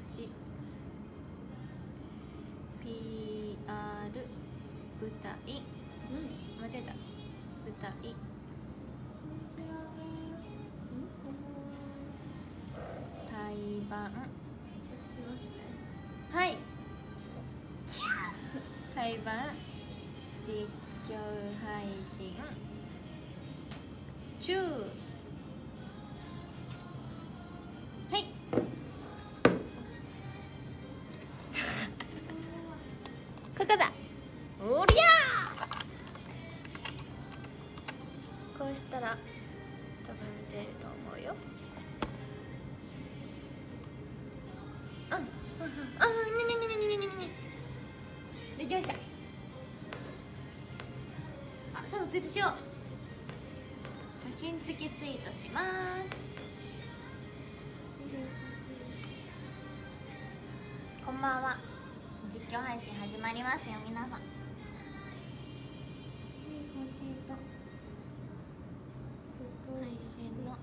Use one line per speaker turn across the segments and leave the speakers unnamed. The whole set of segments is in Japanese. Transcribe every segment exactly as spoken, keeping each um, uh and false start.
ち ピーアール 舞台、うん、間違えた、舞台対バンしますね。はい。対バン実況配信中。はい。ここだ。おりゃー。こうしたら多分出ると思うよ。あ、あ、あ、にゃにゃにゃにゃにゃにゃにゃ。できました。あ、さあツイートしよう。写真付きツイートします。こんばんは。実況配信始まりますよ、皆さん。配信の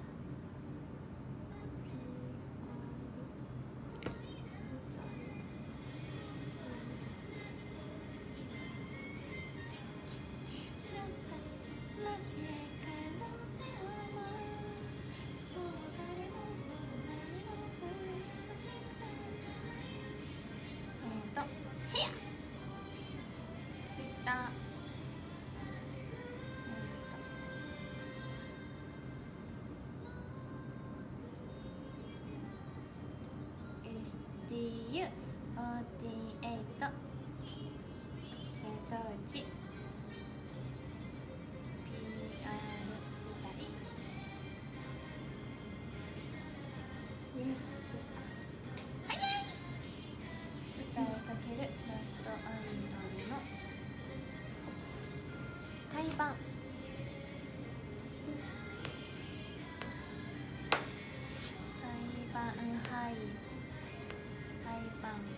シェア、ツイッター、エスティーユーフォーティーエイト 瀬戸内 ピーアール 舞台、イエス、早い。歌いかけるラストアイドルの対バン、対バン、はい、対バン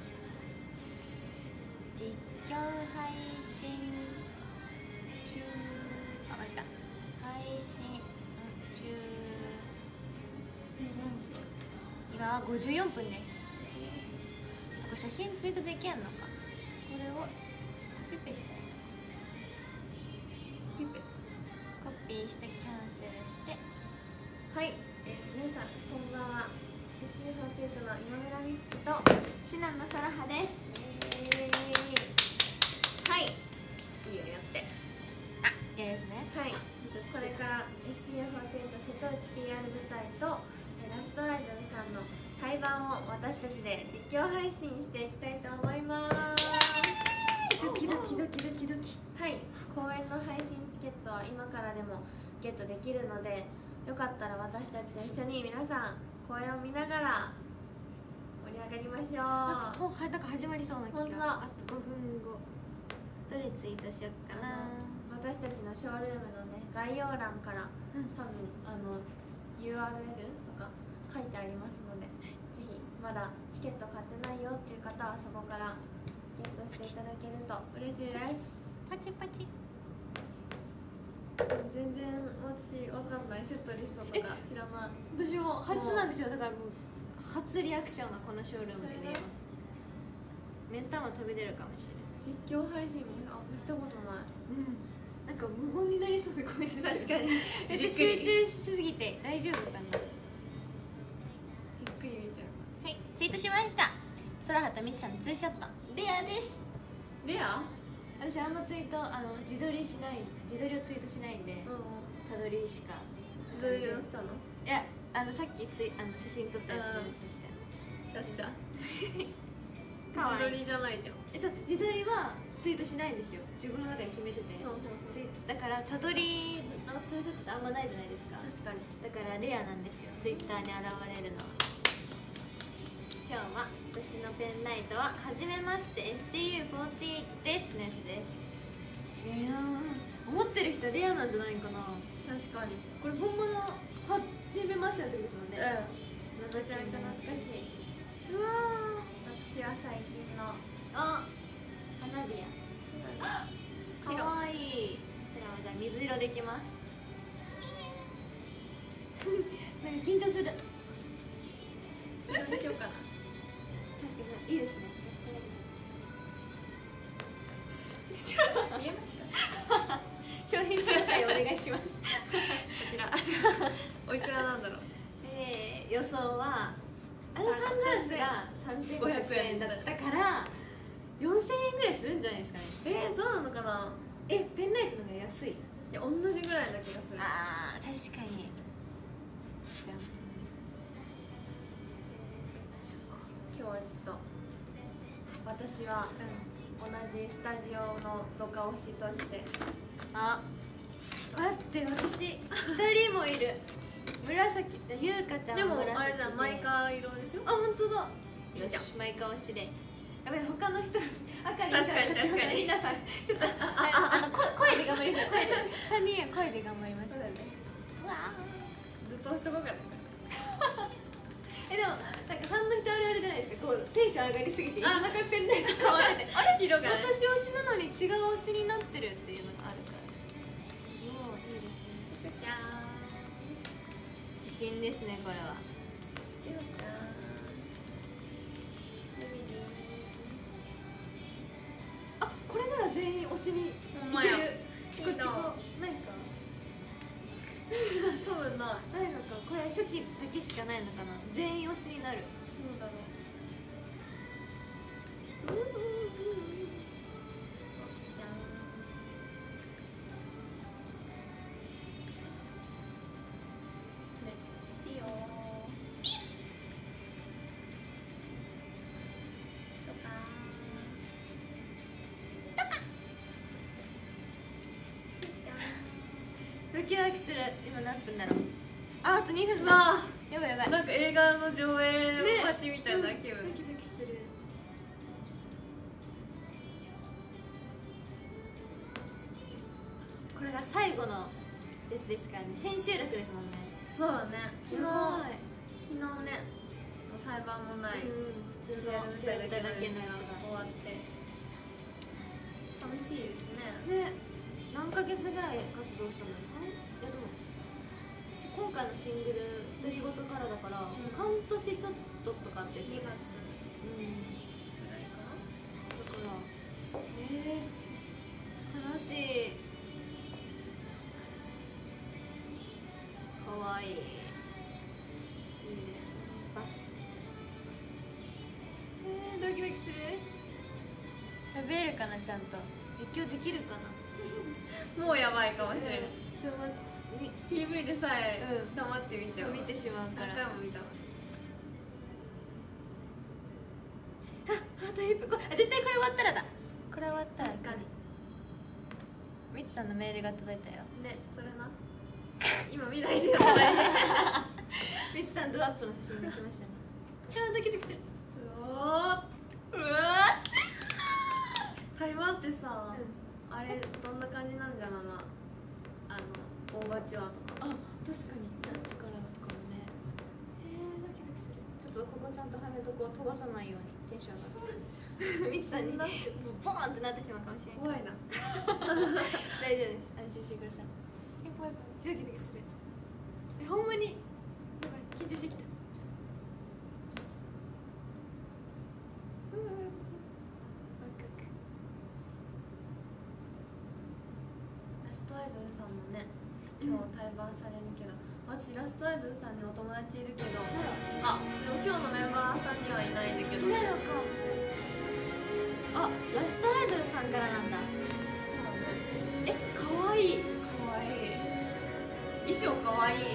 実況配信中、あ、間違えた、配信中、今はごじゅうよんぷんです。これ写真ツイートできやんのか。これをピペしたい。ピペコピーしてキャンセルして。
はい、えー、皆さんこんばんは。 エスティーフォーティーエイト の今村美月と
シナの空葉です。
えー、はい、いいよやって。
あ、いいですね。
はい、これから エスティーフォーティーエイト 瀬戸内 ピーアール 舞台とラストアイドルさんの対バンを私たちで実況配信していきたいと思います。
ドキドキドキドキドキ。
はい、公演の配信チケットは今からでもゲットできるので、よかったら私たちと一緒に皆さん公演を見ながら盛り上がりましょう。
あ、もうはなんか始まりそうな気
本当
が。
だ。
あとごふんご。どれツイートしよっかな。
私たちのショールームのね概要欄から、うん、多分あの ユーアールエル とか書いてありますので、ぜひまだチケット買ってないよっていう方はそこからゲットしていただけると嬉しいです。
パチパチ。
全然私わかんない、セットリストとか知らない。
私も初なんですよ。だからもう初リアクションがこのショールームで見れます。目ん玉飛び出るかもしれない。
実況配信もあしたことない。
うん、なんか無言になりそうでごめんなさい。
確かに
めっちゃ集中しすぎて大丈夫かな。
じっくり見ちゃう。
はい、ツイートしました。空葉とみちさんのツーショットレアです。
レア？
私あんまツイート、あの自撮りしない、自撮りをツイートしないんで、
うん、
たどりしか。
自撮りをしたの？
いや、あのさっきツイあの写真撮ったやつ
シャッシャ
かわいい。
自撮りじゃないじゃん。
え、そう、自撮りはツイートしないんですよ。自分の中で決めてて、うんうんうん、ツイだからたどりのツーショットってあんまないじゃないですか。
確かに。
だからレアなんですよ、ツイッターに現れるのは。今日は私のペンライトははじめまして エスティーユーフォーティーエイト ですのやつです。いやー、思ってる人レアなんじゃないかな。
確かに。
これ本物はじめましての時ですもんね。
うん、めちゃめちゃ懐かしい。
うわー、
私は最近の
あ、花火や。かわいい。それはじゃあ水色でいきます。なんか緊張する。
それにしようかな。
かにいいですね。
見えますか？
商品紹介お願いします。こ
ちらおいくらなんだろう。
えー、予想はあのサングラスがさんぜんごひゃくえんだったからよんせんえんぐらいするんじゃないですかね。
えー、そうなのかな。
え、ペンライトの方が安い？
いや、同じぐらいな気がする。
あー、確かに。じゃん。
今日はちょっと私は同じスタジオのドカ推しとして、
あ、待って私ふたりもいる。紫、ゆうかちゃん
でも
は紫で
あれだ、マイカー色でしょ。
あ、本当だ。
いいじゃん
よし、マイカー推しで。やばい、他の人あかりんさん、
確かに確かに
りなさん、ちょっとああの声で頑張りましょう。声でさんにんは声で頑張りましょう。
そうだね。
うわ
ずっと押しとこうかな。
え、でもなんかファンの人あるあるじゃないですか。こうテンション上がりすぎていつの間にかペンライト変わっててあれ、
色がね。
私推しなのに違う推しになってるっていうのがあるから、もういいですね。
じゃーん。
指針ですね、これは。
じゃーん。
あ、これなら全員推しにい
ほんまや。
ける。チコチコ
いいな。
ないですか？
多分ない。
ないのか。これ初期だけしかないのかな。全員推しになる。
そうだろう。じゃーん。ね、いいよー。とかー。とか。じゃ
ドキドキする。今何分だろう。あ、あとにふん
ーん。
だ。
わ
やばいやばい。
なんか映画の上映待ちみたいな気分。
ドキドキする。これが最後のやつですからね。千秋楽ですもんね。
そうだね。昨日
は
昨日ね、もう対バンもない。
うん、普通の
やるみたいだけ
だけのやつ
終わって寂しいですね。
ね、何ヶ月ぐらい活動したの？半いやでもし今回のシングル「独り言」からだから、
ん
半年ちょっととかってし
にがつ
うん
ぐらいかな。
だからえー、悲しい。確かにかわいい。いいですね。バスえー、ドキドキする。喋れるかな、ちゃんと実況できるかな。
もうやばいかもしれない。
ちょっと待ってみ
ピーブイ でさえ
うん
黙って見ちゃう。
そう見てしまうから
何回も見たわ。
あといっぷん。こあ、絶対これ終わったらだ。これ終わったら
確かに
みつさんのメールが届いたよ。
ね、それな。今見ないでよ。う
みつさんドアップの写真が来ましたね。あー、ドキドキする。
わ
うわ
ー、台湾ってさ、
う
あれどんな感じになるんじゃろうな。あのオーバチュアとか。
あ、確かにナッチからとかもね。えー、ドキドキする。ちょっとここちゃんとはめとこう、飛ばさないようにテンション上がる。みつさんにボーンってなってしまうかもしれない。
怖いな。
大丈夫です。安心してください。え、怖い怖い。ドキドキする。え、ほんまに。やばい、緊張してきた。うんうんうん。ワクワク。
ラストアイドルさんもね、今日対バンされるけど、私ラストアイドルさんにお友達いるけど、あ、でも今日のメンバーさんにはいないんだけど。
いないのか。あ、ラストアイドルさんからなんだ。
そうだね。
え、かわいい。
かわいい。衣装かわいい。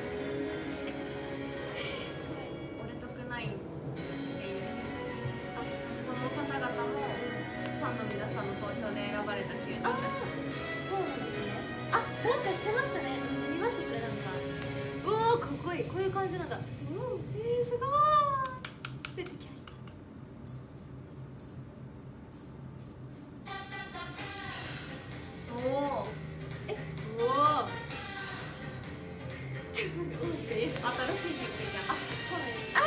俺とくないっていう。あ、この方々もファンの皆さんの投票で選ばれたきゅうにんだし。
そうなんですね。あ、なんかしてましたね。見ましたそれなんか。うおー、かっこいい。こういう感じなんだ。うん、えー、すごーい。出てきました。
おお。
え、うおー。ちょっと待って、おーしか言えない。
新しい曲じゃん。
あ、そうなんです。あ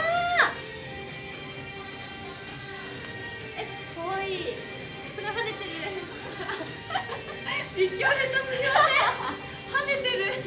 ー。え、かわいい。すごい跳ねてる。
実況下手すぎません。跳ねてる。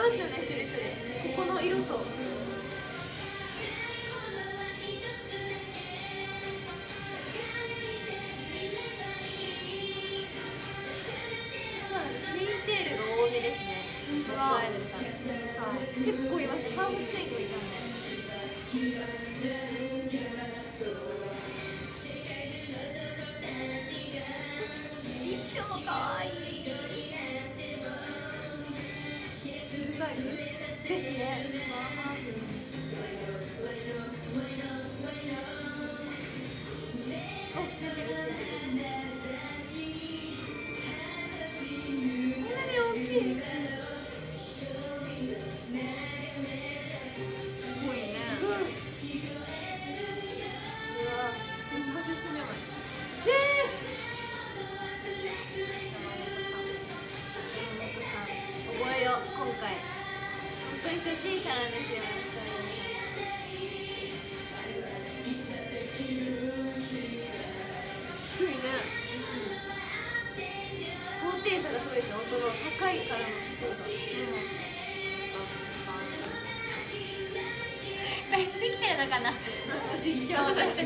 ますよね、一人一人。ここの色とツインテールが多めですね。モストアイドルさん結構います。ハーフツインもいたんで。衣装かわいいサイズですね。あ、ついてるついてる。こんなに大きい。すごいね。うん。うわ、難しすぎない。ええー。覚えよう、今回。本当に初心者なんですよ、低いね。高低差がすごいですね、音の高いからの低いが。できてるのかな実況、私たち。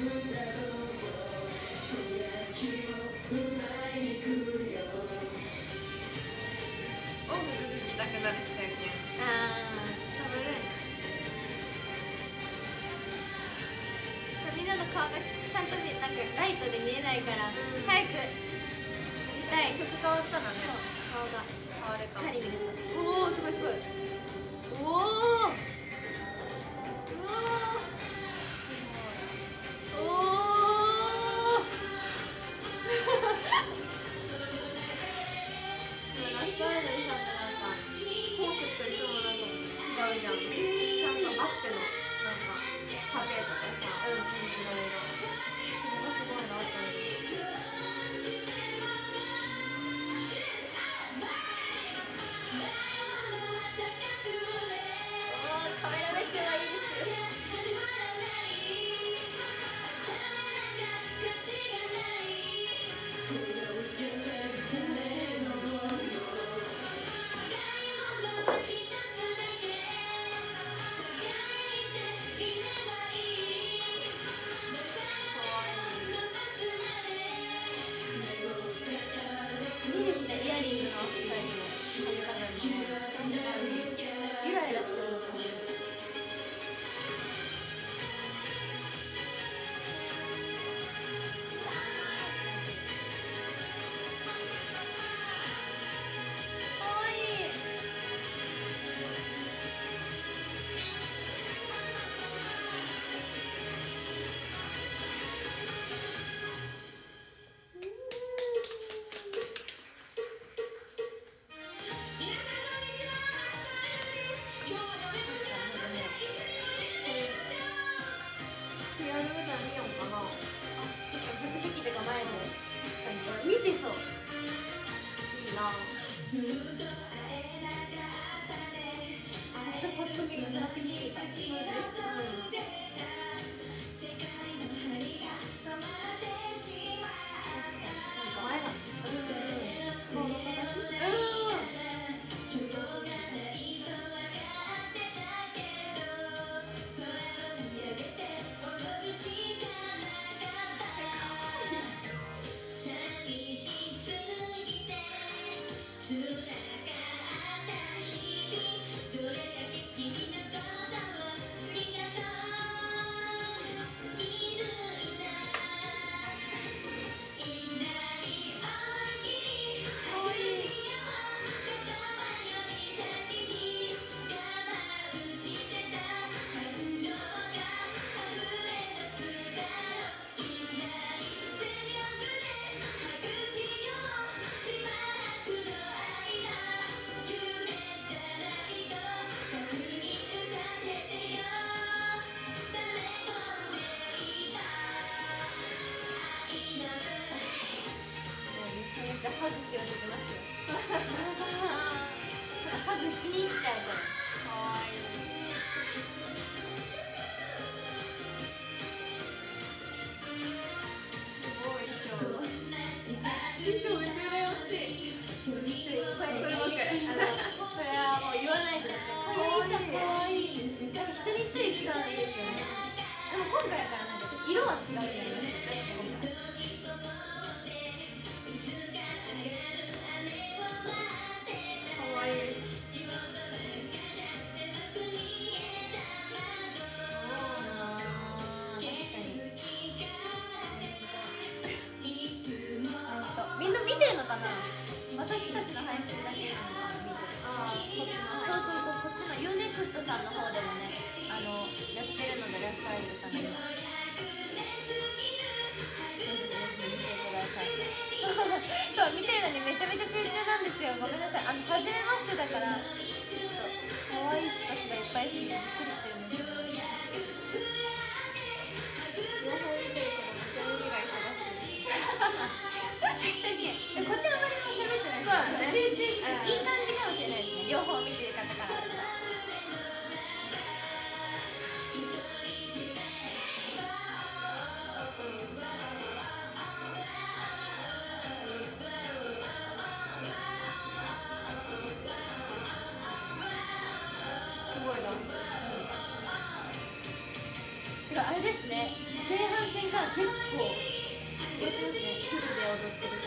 顔がちゃんと見なんかライトで見えないから、うん、早く見たい。曲変わったらね、顔が変わるかもしれない。おお、すごいすごい。おお、うわおおラストアイドルさんってなんかコンセプトいつもなんか違うじゃん。ちゃんとアップのなんかパテとかさ、うん、いろいろそれがすごいなと思って。カメラ目線はいいです。 違うになりました。
かわいい。
みんな見てるのかな。私たちの配信だけなのかな、見てる。
ああ、こっちの。
そうそうそう、こっちの ユーネクスト さんの方でもね、あのやってるので、ラフサイドさんに。ぜひぜひ見てください。そう、見てるのにめちゃめちゃ集中なんですよ。ごめんなさい。あの初めましてだから、ちょっと可愛い人たちがいっぱいいてびっくりしてるんですよ。
両方見てるけど、めっちゃ耳が忙しい。
こっちあまりも喋ってない。
そうだね。
集中、いい感じかもしれないですね。両方見てる方からだったら。
すごいな。
てかあれですね。前半戦から結構やってますね。フルで踊ってるし。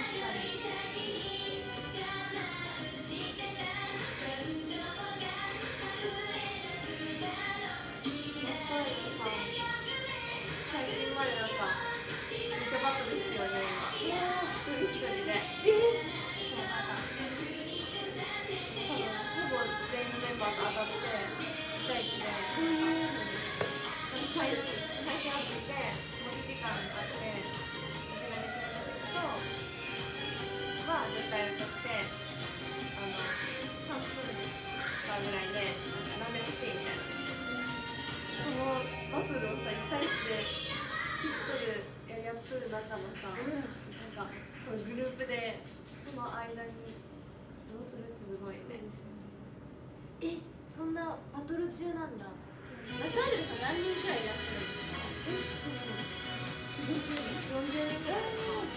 最近までなんかめっちゃバトルしてるよね今。
いや
一人一人で。
ー、えー、そうなんか
多分ほぼ全員のメンバーと当たっていち対いちで。配信配信アプリで持ち時間があって、お手紙決めた人は絶対歌って、あのさんぷんかぐらいでなんか何でもしていいみたいな。そのバトルをさいち対いちで知っとるややっとる中のさ、なんかこのグループでその間に活動するってすごいね。
え、そんなバトル中なんだ。ラスアイドルさん何人くらいいらっしゃるんですか。え、
よんじゅうにんぐらいかな。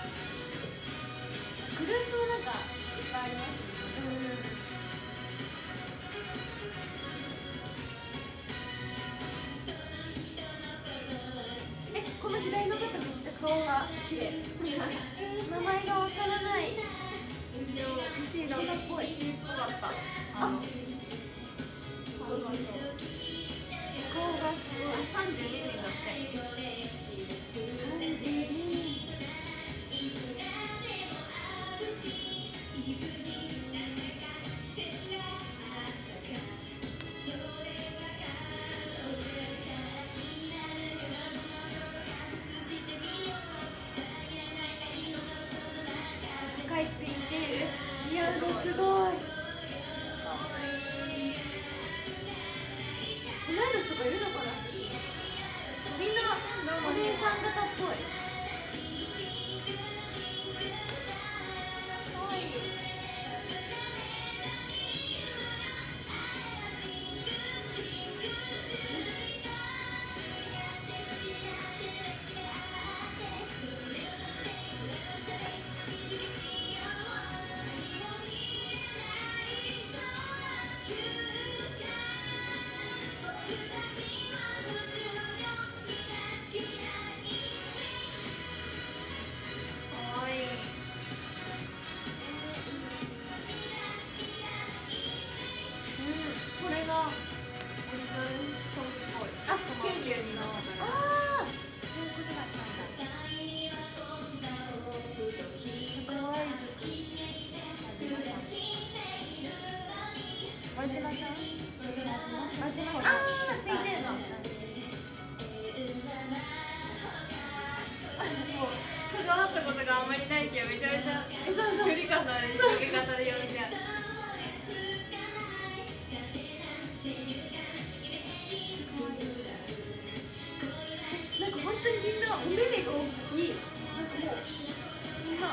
グループもなんかいっぱいありますよね。え、この左の方めっちゃ顔が綺麗。名前がわからない。
でもいちいだった。いちいっぽかった。あの顔がすごい。さんじゅうににんだって。
さんじゅうににん。世界ツインテール似合うのすごい。同い年とかいるのかな。みんなお姉さん方っぽい。かわいい。
かわいい。これがオリジナルソングっぽい。
あ、
キュンキュンになったから。
ああ、そういうことだったんだ。かわいい。マルチマさん？マルチマほら。ああ、ついてるの。
もう関わったことがあんまりないけどめちゃめちゃ距離感のある広げ方で呼んじゃう。
なんか本当にみんなお目目が大きい。なんかもうみんな。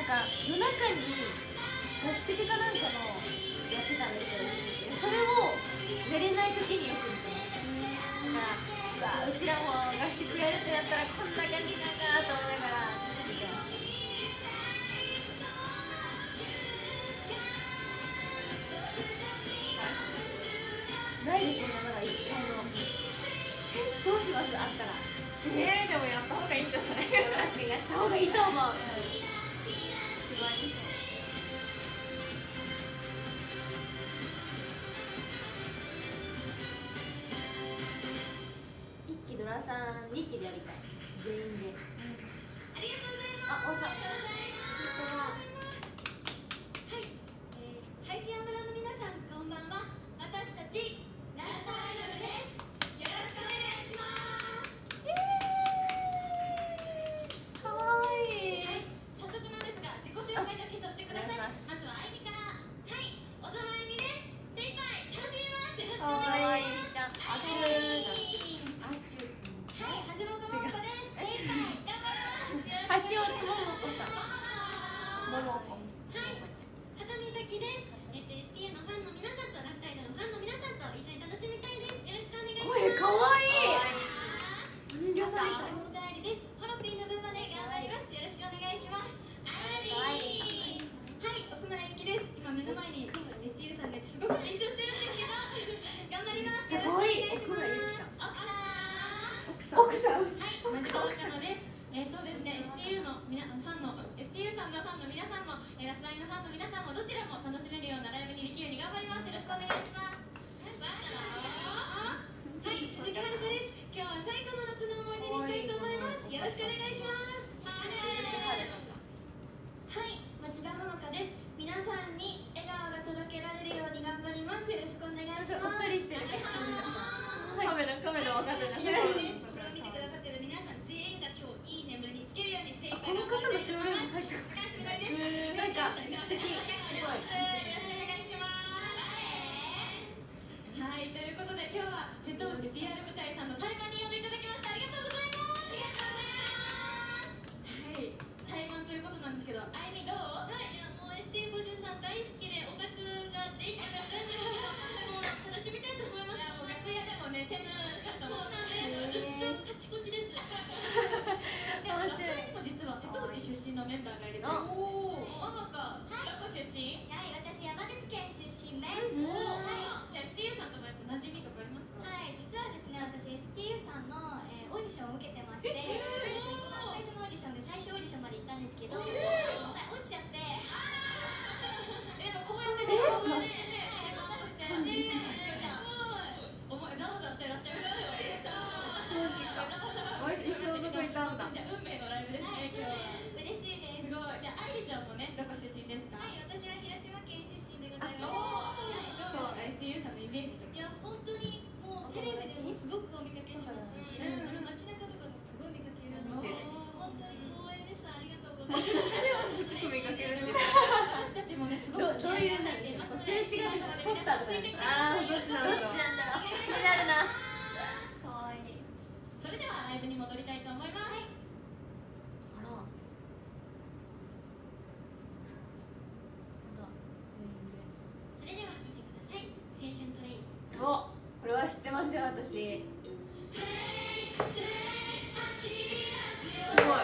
か夜中に合宿かなんかのやってたんですよ。それを寝れない時によく見てます。だからうわうちらも合宿やるってなったらこんな感じなんだなと思いながら見てます。ないですよね、まだ一回も。どうしますあったら。
えー、でもやった方がいいんじゃない？
確かにやった方がいいと思う。一番いい。一期ドラさん二期でやりたい。全員で。
ありがとうございます。
あ、終わった。
はい、えー、配信をご覧の皆さんこんばんは。私たちダンサーアイドルです。よろしくお願いします。
かわいい。
はい、早速なんですが自己紹介だけさせてください。まずはあいみから。はい、小沢あいみです。精一杯楽しみます。よろしくお願いします。
ちゃん。あちゅー。あちゅー。
はい、橋本桃子です。精一杯頑張ります。
橋本桃子さん。桃子。
はい、畑美咲です。えっと エスティーユー のファンの皆さんとラスタイドのファンの皆さんと一緒に楽しみたいです。よろしくお願いします。
声かわいい。人形さん
はい、お便りです。ホロピーの分まで頑張ります。よろしくお願いします。はい、奥村ゆきです。今目の前に エスティーユー さんがいてすごく緊張してるんですけど頑張ります。よろしくお願いします。
奥さん。
はい、マジカルカノです。えー、そうですね、エスティーユー のみなファンの エスティーユー さんのファンの皆さんも、えー、ラスアイのファンの皆さんもどちらも楽しめるようなライブにできるように頑張ります。よろしくお願いします。はい、鈴木遥です。今日は最高の夏の思い出にしたいと思います。よろしくお願いします。はい、町田ほのかです。皆さんに笑顔が届けられるように頑張ります。よろしくお願いします。
おっとりしてる。
カメラカメラ分かってない。
これを見てくださってる皆さん全員が今日いい眠りにつけるように精一杯
この
頑張り
方の正面も入ってる。
高橋みのりです。
なんか
すごい。よろしくお願いします。はい、ということで今日は瀬戸内 ピーアール 部隊さんの対マンに呼んでいただきました。ありがとうございます。ありがとうございます。はい、対マンということなんですけど、あいみどう？はい、いやもう エスティーフォーティー さん大好きでオタクができたんですけど、もう楽しみたいと思います。いやもう楽屋でもね、テンション高かった。そうなんです。ずっとカチコチです。そしてラストにも実は瀬戸内出身のメンバーがいるという。おお、ママか。どこ出身？はい、私山口県出身です。おお、はい。じゃあ エスティーユー さんともやっぱ馴染みとかありますか？はい、実はですね、私 エスティーユー さんの、えー、オーディションを受けてまして、一番最初のオーディションで最終オーディションまで行ったんですけど、はい落ちちゃって。でも公園でね、公園でね、ヘマとして、ね、じゃあ、おもざわざわしてらっしゃる。
一緒のとこいたんだ。
じゃあ運命のライブですね、今日。嬉しいです。すごい。じゃあ愛理ちゃんもね、どこ出身ですか？はい、私は広島県出身でございます。どうですか エスティーユー さんのイメージとか？いや本当にもうテレビでもすごくお見かけしますし、街中とかでもすごい見かけるので、本当に光栄です。ありがとうございます。
すごく見かけるんです。
私たちもね、すごく
どういうなりますか？すれ違うポスターとか。
ああ、どっちなんだろう。
どっちなんだろう。気になるな。可愛い。
それではライブに戻りたいと思います。はい、
あら。
それでは聴いてください。青春トレイン。
お、これは知ってますよ私。すごい。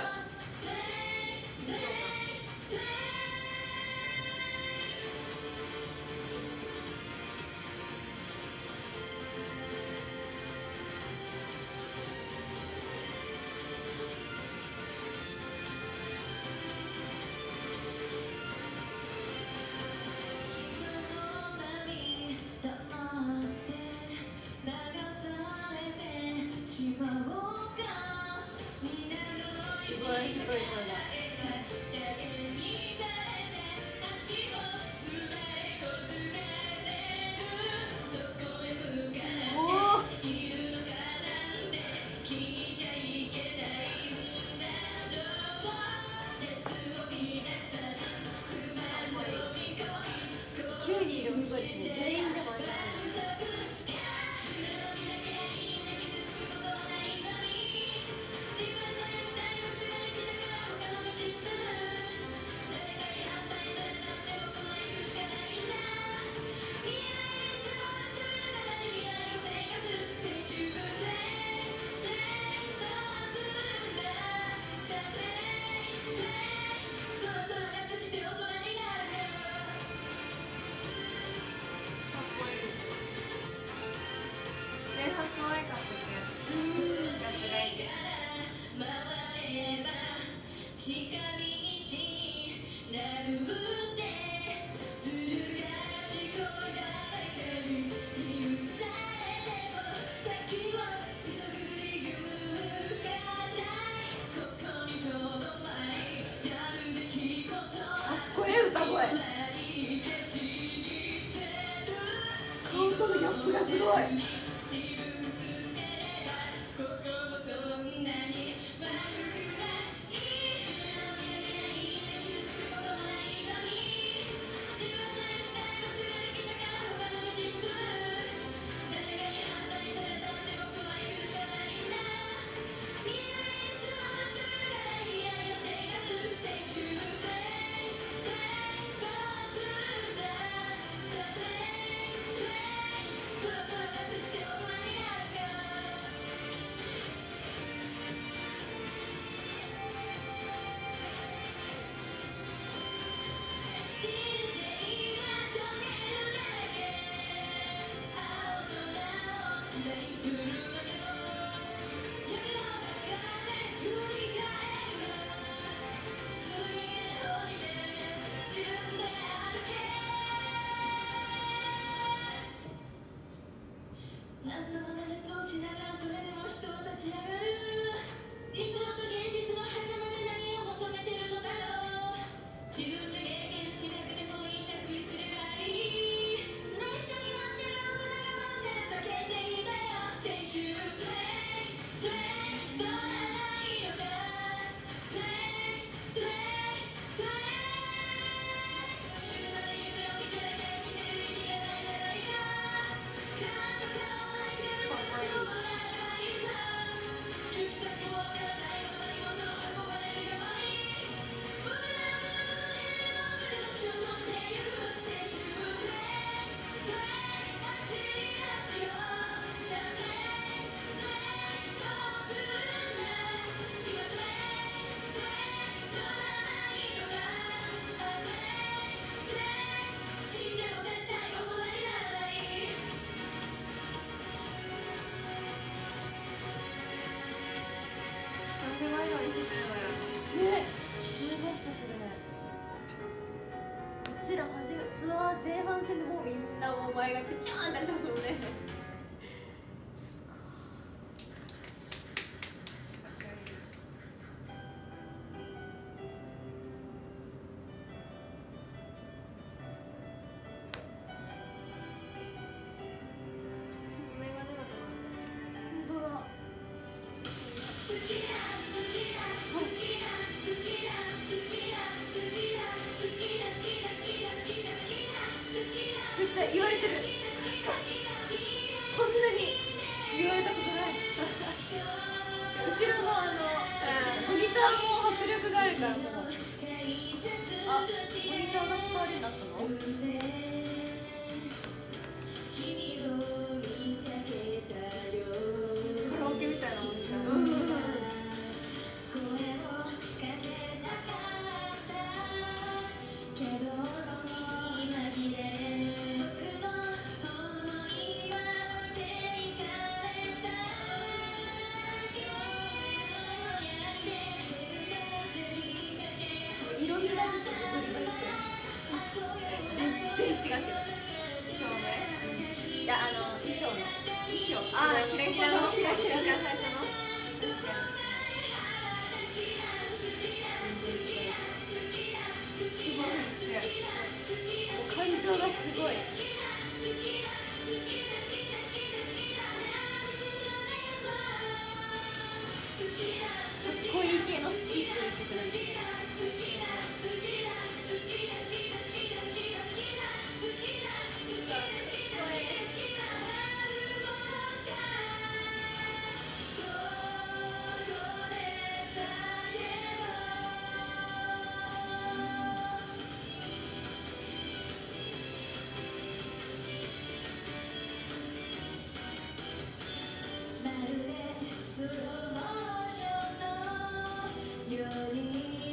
前のに聞いてるのよ
ね、思いましたそれ。うちら初めツアー前半戦でもうみんなもう前がピャーンってなってますもんね。本当だ。めっちゃ言われてる。こんなに言われたことない。後ろのあのモニターも迫力があるからもう。あ、モニターが使われるようになったの？カラオケみたいなモニター。うん。色味がちょっとブリブリしてる。全然違うけど。
そうね。
いや、あの衣装の衣装。
ああ、キラキラのキラキラが最初の。
感情がすごい。かっこいい系の好きって言ってくれる。
まるでスローモーションのように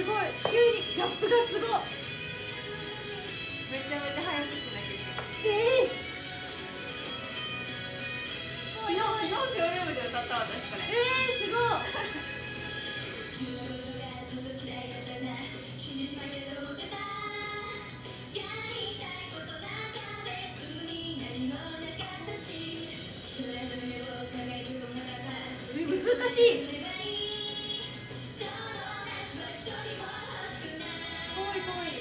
すごい急にギャップがすごい。
めちゃめちゃ早口な曲。
ええ
昨日昨日ショールームで歌った私これ。
えー、すごい。難しい。
かわいいかわいい。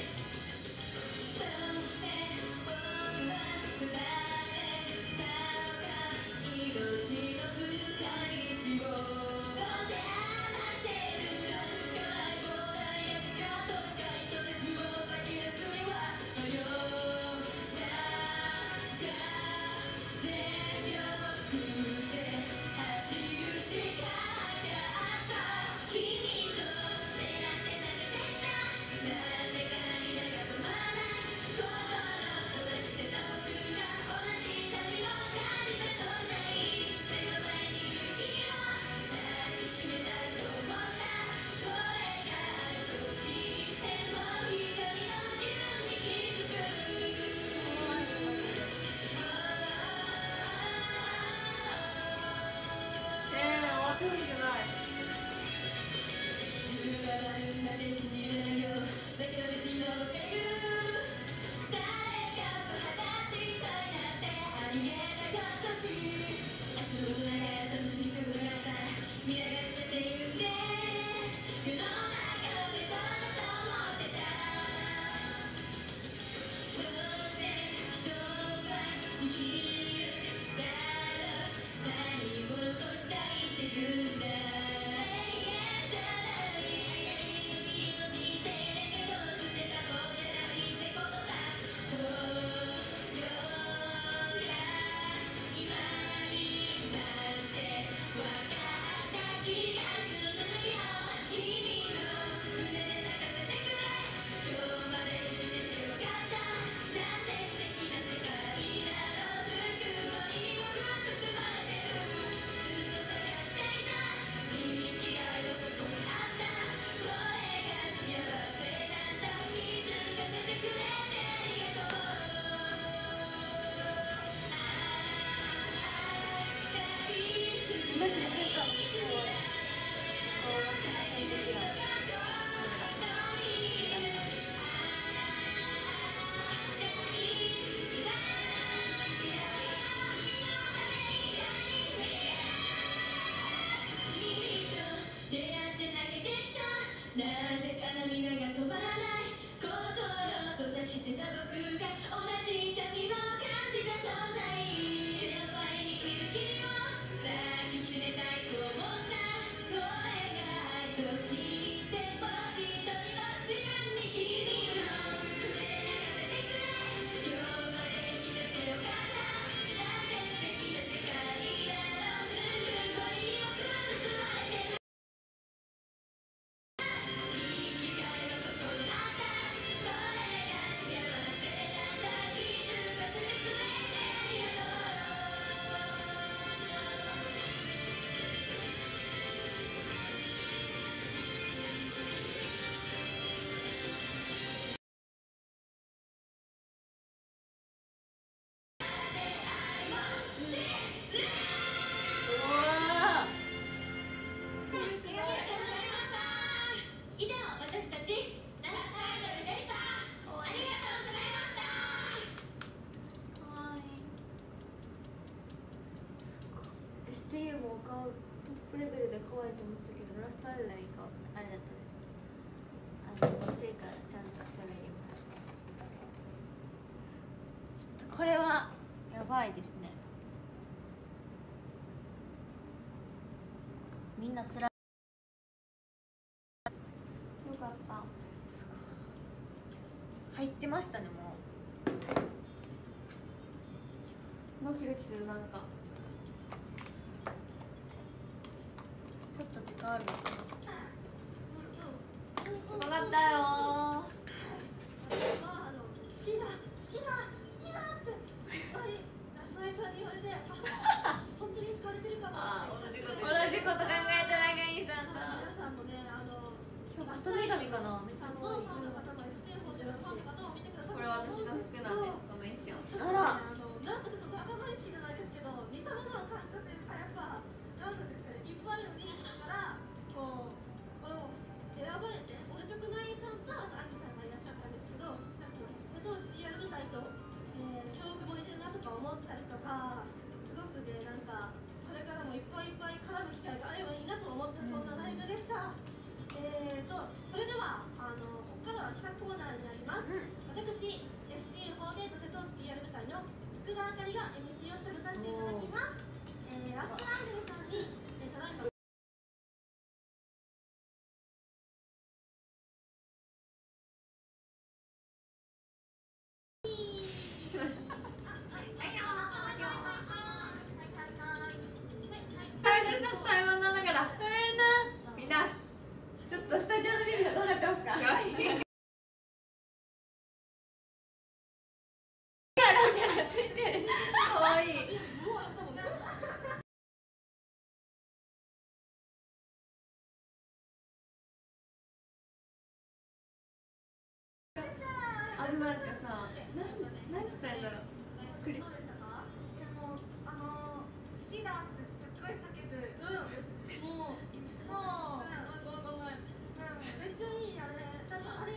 これはやばいですね。みんなつらい。
よかった。
すごい入ってましたね。も
ドキドキする。なんか
ちょっと時間あるのかな。
分かったよ
好きだ好きだ好きだってラスナイさんに言われて本当に好かれてるかな。
あ同じこと
同じこと考えた長井さんと。
皆さんもね、あの
今日バスト女神
かな。めっちゃ可愛い。これは私の服なんです。この衣装。
あら。
あのなんかちょっと長野意識じゃないですけど似たものを感じたというかやっぱなんなんですかねいっぱいのミルクからこうこれを選ばれて俺とくないさんとあとアキさんがいらっしゃったんですけどなんか瀬戸内 ピーアール 舞台と、えー、教育も似てるなとか思ったりとかすごくねなんかこれからもいっぱいいっぱい絡む機会があればいいなと思ったそんなライブでした。えーとそれではあのここからは企画コーナーになります。私 エスティーユーフォーティーエイト 瀬戸内 ピーアール 舞台の福田あかりが エムシー を務めさせていただきます。えー、ラストランデルさんに、えー、ただいま
台湾ながらごめんな。みんなちょっとスタジオの耳がどうなってますか？ついてる。可愛い。あれなんかさ、な何て言ったらいいんだろう。クリス。
どうでしたか？
でもあの好きだってすっごい叫ぶ。うん。もうそう。ごめんごめんごめん。
めっちゃいいあれ。ちゃんとあれ。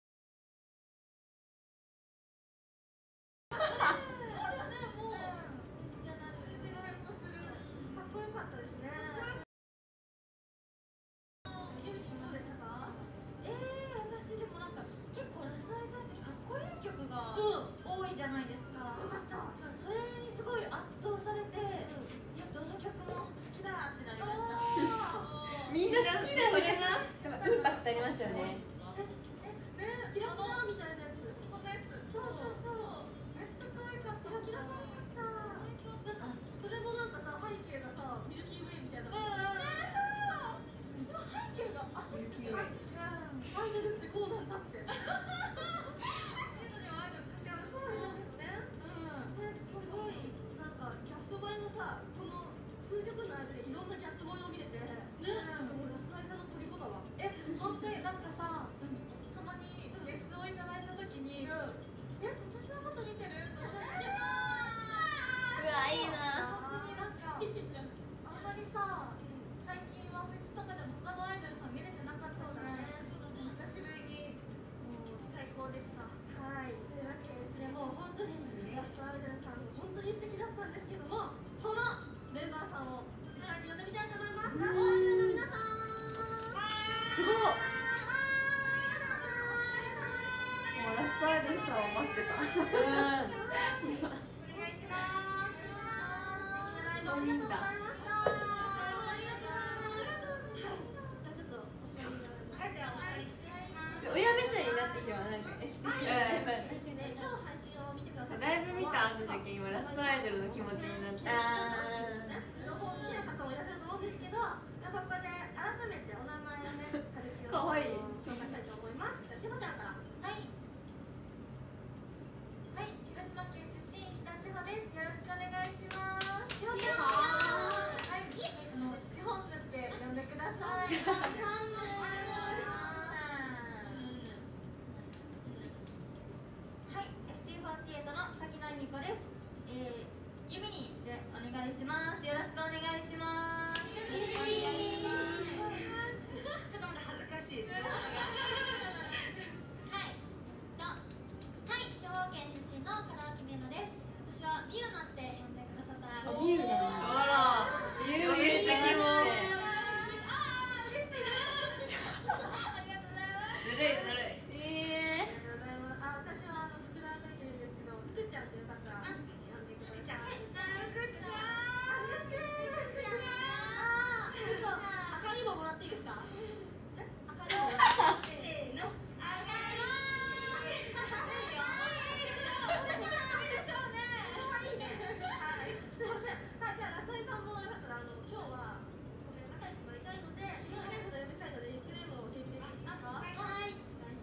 みんな好きなのかな。インパクトありますよね。
え、ね、キラキラみたいなやつ。こんなやつ。そうそうそう。めっちゃ可愛かった。キラキラ可愛かった。なんかそれもなんかさ背景がさミルキーウェイみたいな。そう。背景があミルキーウェイ。うん。アイドルってこうなんだって。私もアイドル昔はそうなんだよね。うん。ね、すごいなんかギャップ映えのさこの数曲の間でいろんなギャップ模様を見れて。ね。
え、本当になんかさ、たまにレッスンをいただいたときに、え、私のこと見てる？と思って。
うわ、いいな。
本当になんか、あんまりさ、最近はフェスとかでも他のアイドルさん見れてなかったので、久しぶりにもう最高でした。
はい、というわけでですね、もう本当にラストアイドルさん本当に素敵だったんですけども、そのメンバーさんをさらに呼んでみたいと思います。ラストアイドルの皆さん。
すごい。もうラストアイドルさんを待ってた。
よろしくお願いします。
ありがとうございました。ありがとうございます。はい、ちょっとお座りにならない。
じゃあお願いします。
親目線になってしまう。なんかエスティーライブ。
今日配信を見てください。
ライブ見た後だけ今ラストアイドルの気持ちになって。ああ。
両方好きな方もいらっしゃると思うんですけど、ここで改めてお名前をね、軽く
可愛い
紹介したいと思います。じゃあ千穂ちゃんから。
はい。はい、広島県出身石田千穂です。よろしくお願いします。
千穂ちゃん。
はい、あの千穂ぬって呼んでください。
はい、エスティーフォーティーエイト の滝野由美子です。えー、ユミニでお願いします。よろしくお願いします。
ちょっとまだ恥ずかしい。
はい、じゃあ、はい、兵庫県出身の唐脇美奈です。私はミュウナって呼んでくださったら。
ミュウナ。あら。ミュウめっちゃキモ。
ああ、嬉しい。ありがとうございます。
ずるいずるい。ええ。
ありがとうございます。あ、私はあの福田が書いてるんですけど、福ちゃんってよかったら呼んでください。福ちゃん。福ちゃん。あ、嬉しい。福ちゃん。あ、ちょっとあかりももらっていいですか？あかりも。せーの。あかり。いいよ。いいでしょうね。可愛いね。はい。すみません。はい、じゃあラサイさんもよかったらあの今日はこれ仲良くなりたいので、仲良くなりたいのでニックネームを教えていいですか？はい。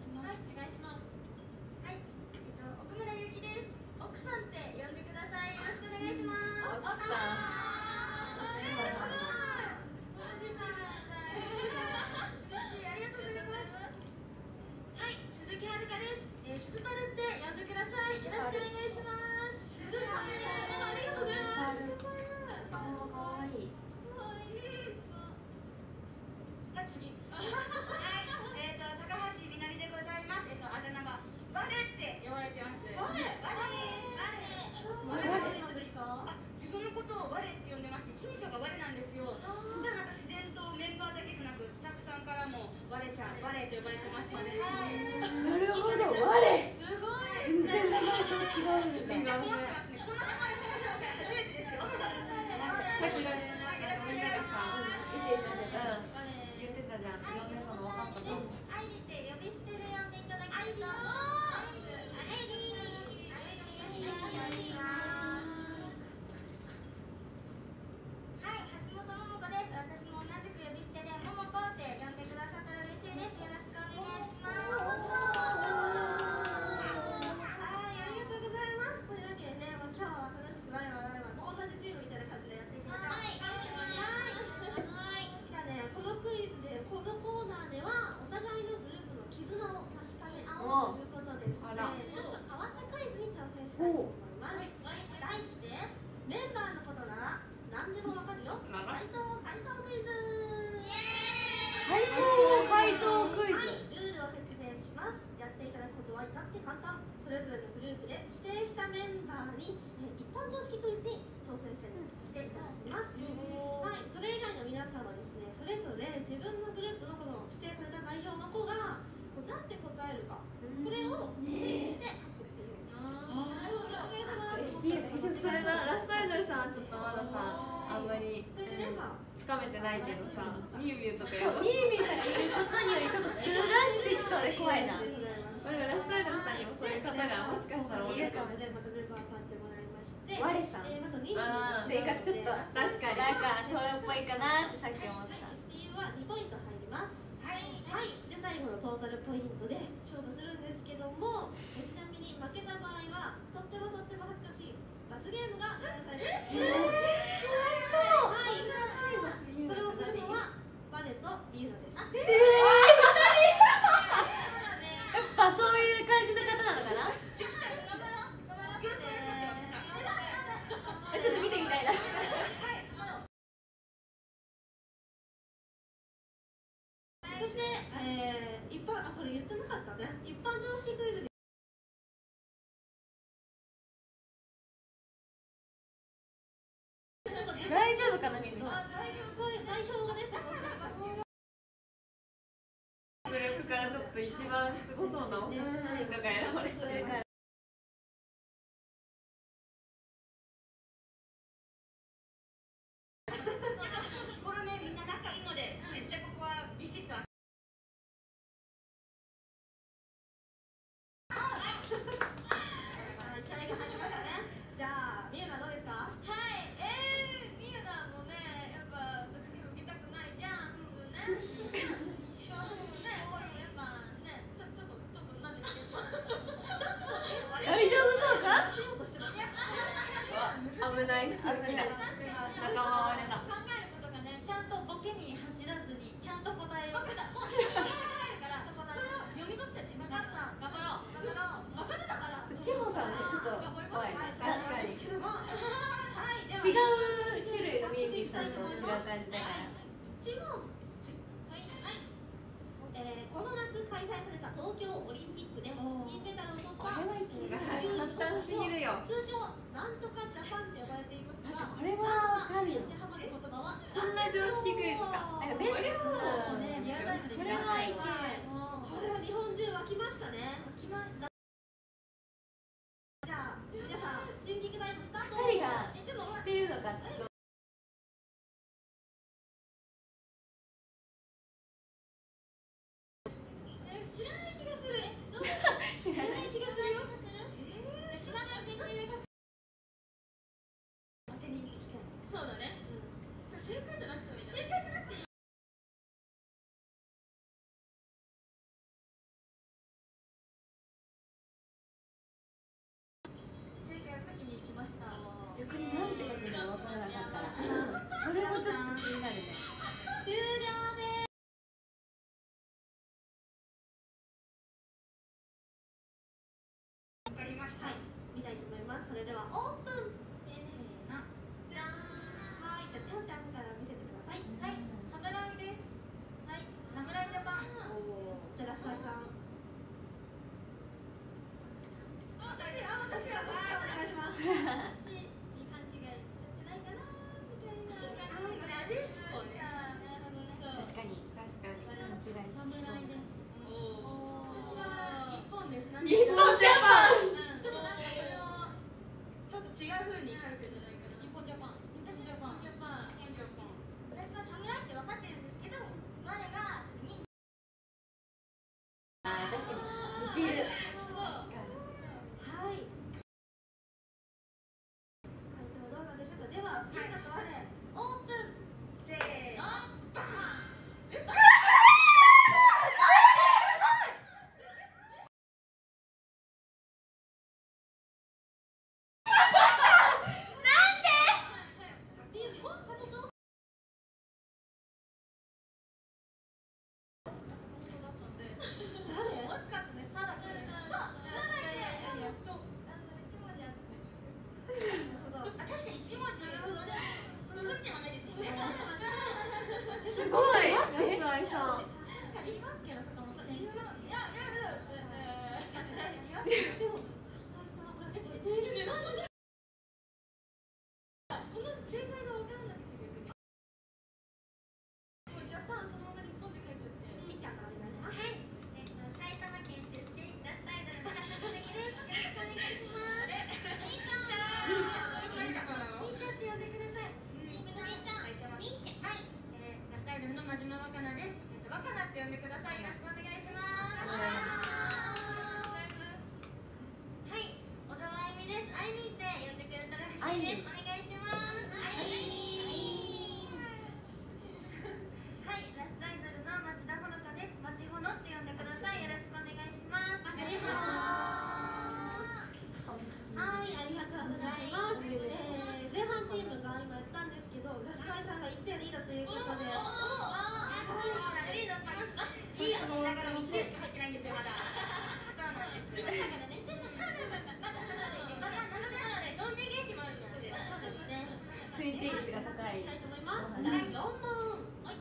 えっと高橋みなりでございます。えっとあだ名はバレって呼ばれてます。バレバレバレなんですか？あ、自分のことをバレって呼んでまして、一人称がバレなんですよ。そしたらなんか自然とメンバーだけじゃなくスタッフさんからもバレちゃんバレと呼ばれてますので、はい。
なるほど、我
すごい。
全然名前と違うん
めっちゃ
だ。
困ってますね。こんな名前の紹介初めてですよ。
さっきのみんながさ、いちいち言ってたじゃん。いろんなの分かったと思う。
アイリって呼び捨てで呼んでいただけると、はい、橋本桃子です。私も同じく呼び捨てで桃子って呼んでくださったら嬉しいです。よろしくお願いします。
はい、ありがとうございます。というわけでね、もう今日は楽しくワイワイワイワイもう同じチームみたいな感じでやっていきましょう。はい。じゃあね、このクイズでこのコーナーではお互いのグループの絆を確かめ合おうということでして、ちょっと変わったクイズに挑戦したいと思います。題してメンバーのことなら何でもわかるよ。回答回答クイズ。
回答回答クイ
は
ズ。
い、ルールを説明します。やっていただくことは至って簡単。それぞれのグループで指定したメンバーに、えー一般常識クイズに挑戦してしていただきます。はい、それ以外の皆さんはですね、それぞれ自分のグループのこの指定された代表の子がこうなんて答えるか、それを整理して書くっていう。なるほど。
それな、ラストアイドルさんはちょっとまださ、あんまり
それでね、まあ
つかめてないけどさ、みゆみゆとか
そう、みゆみゆさんがいることによりちょっとずらしてきそうで怖いな。
俺らラストアイドルさんにもそういう方がもしかしたらおるかもしれない。
またメンバー変わってもらいまして、
我さん
えーまた人数
あー
が違うので
ちょっと
確かに。
なんかそういうっぽいかなってさっき思った
エスティーユー はにポイント入ります。
はい。
はい、で最後のトータルポイントで勝負するんですけども、えちなみに負けた場合はとってもとっても恥ずかしい罰ゲームが流されます。えー、かわいそう。はい、それをするのはバレとミューナです。
やっぱそういう感じの方なのかな。ちょっと見てみたいな。
そして、えー、一般あこれ言ってなかったね。一般常識クイズで
大丈夫かなみんな。
代表をね。
グループからちょっと一番すごそうな人が選ばれてるから。
日頃ねみんな仲いいのでめっちゃここはビシッと。
じゃあ、ミューナどうですか？
はい、えー、みゆなもね、やっぱ罰ゲーム受けたくないじゃん、普通ね。そうね、ほらやっぱね、ちょちょっとちょっとなんでけど。
大丈夫そうか。
しようとしてます。
いや、
危ない。危ない。仲間割れだ。
考えることがね、
ちゃんとボケに走らずにちゃんと答えよう。
分かった、もう真剣に考えるから、それを読み取ってね、分かった。
頑張ろう。
だから、分かってたから。
千穂さんね、ちょっと怖いね。確かに。違
はい、では
う種類のみゆきさんと違う感じだから。
一問、
はい、はい。
えー、この夏開催された東京オリンピックで金メダルを取った
これはいける
えー
簡単すぎるよ。
通称なんとかジャパンって呼ばれていますが、
これはわかるよ。
当てはまる言葉は
こんな常識クイズか。
なんかベッド
ねリアルタイムで
これはいける。
これは日本中沸きましたね。
来ました。
じゃあ皆さんシンキングタイムスタート。
二人が
えでも
知ってるのかどう。
え知らない気がする。どう
知らない。
気がするよ。
知らない設定で書く。
当てに行きたい。
そうだね。それ正解じゃなくてもいいな。正解じゃなくていい。正解を書きに行きました。
逆になんて書くのか分からなかったら、それもちょっと気になるね。
終了です。
わかりました。
見たいと思います。それではオープン。
えー、な。じゃーん。
はい、じゃあ千穂ちゃんから見せてください。
はい、侍です。
はい。侍
に勘違いしちゃってないかなみたいな感じ。
なでしこね。
確かに確かに勘違い
侍です。
私は日本です。なんか
日本ジャパン。
ちょっとなんかそれをちょっと違う風に書いてるんじゃないかな。
日本ジャパン。
私ジャパン。ジャパン。ジャパン。
私は侍って分かってるんですけど、我がちょっと忍
あー確かに似てる。確かに
はい。回答どうなんでしょうか。では、ミュータと我オープン。
せーの。バン。
惜しかったね、さだけ。あ、
やっと。
あの一文字あって。
あ、確かに一文字。その時はないですもんね。
すごい。安井さん。
確かにいますけど、坂本選手。
いや、いや、
でも、
この正解が分からなくて逆に。もうジャパンそのまま日本で書いちゃって。
みーちゃんからお願いします。
はい。えっと、埼玉県出身、ラスタイドルの原田咲です。よろしくお願いします。みーちゃん。みーちゃん。みーちゃんって呼んでください。みーちゃん。みーちゃん。
はい、えー、ラスタイドルの真島若菜です。えっと、若菜って呼んでください。よろしくお願いします。
はい、小沢あゆみです。あいみって呼んでくれたら嬉しいです。お願いします。あいみ。はい、ラストアイドルの町田ほのかです。町ほのって呼んでください。よろしくお願いします。お願いします。
はい、ありがとうございます。えー、前半チームが今やったんですけど、ラスカイさんがいってんリードということで、
いいの言いながらもいってんしか入ってないんですよ、まだ。そうなんですよ。
だからね、まだまだまだまだいけます。
なので、どんでん返しもあるので。
そうですね。
推定率が高い。
いきたいと思います。だいよん問。
はい。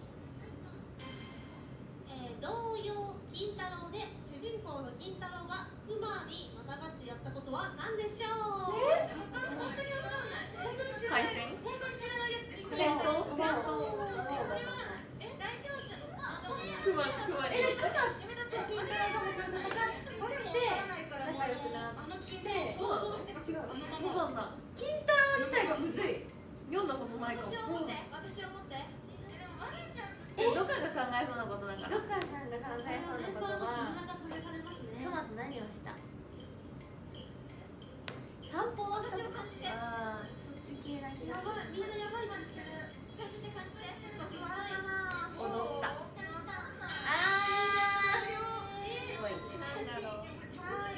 えー、童謡金太郎で主人公の金太郎がクマにまたがってやったことは何でしょう？え？
本当にわかんない。本当に知らない。本当に知らないやつです。
戦闘戦
戦闘
え、代表者の。
あ、ごめん。
クマクマ
え、クマやめたって金太郎がめちゃめちゃまたがって
わからないから、もう
仲良くな
あの金太郎を想像して
違う。
あの
そう
まま。
なんだ。金太郎自体がむずい。読んだことないか
私を
も。
持って、私を持って。
え、でも、マリちゃん。
え、どっかが考えそうなことだから。
どっかさんが考えそうなことは、
絆が取りされますね。
トマト何をした？
散歩を
私を感じて。
ああ、そっち系な気がする。
やばい、みんなやばい感じてる。
感じて感じて。
不安だな。
踊った。
あー、すごい。なんだろう。
はい、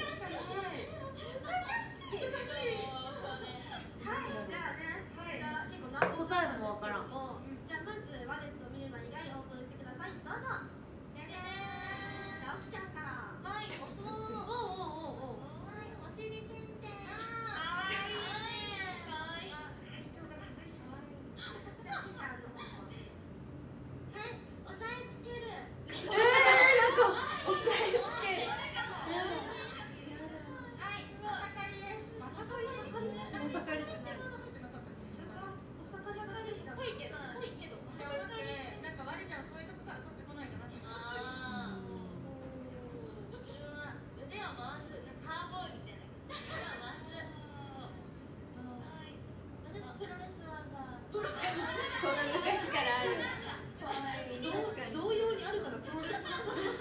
じゃあね、これが結構難問
答えもわからん。
じゃあまずワレットミューマ以外オープンしてください。どうぞ。じゃあおきちゃんから。
はい、おそう。
おうおうおうおう。
はい、おしりペンペン。
かわいい。
かわいい。
回答がかわいそう。
じゃあきちゃんの方は。
はい、押さえつける。
えー、なんか押さえつける。
はい、まさかりです。
まさかり。
まさかりって何？
入ってなかったかもしれない。
おさかりが出てきた。
ぽいけど、ぽいけど。でもだってなんかワレちゃんそういうとこから取ってこないかなって。
ああ。自分は腕を回す、なんかカーボーイみたいな。腕を回す。はい。私プロレス技。
そんな昔からある。可愛い。
どう
確かに。
同様にあるかなプロレスなんだろう。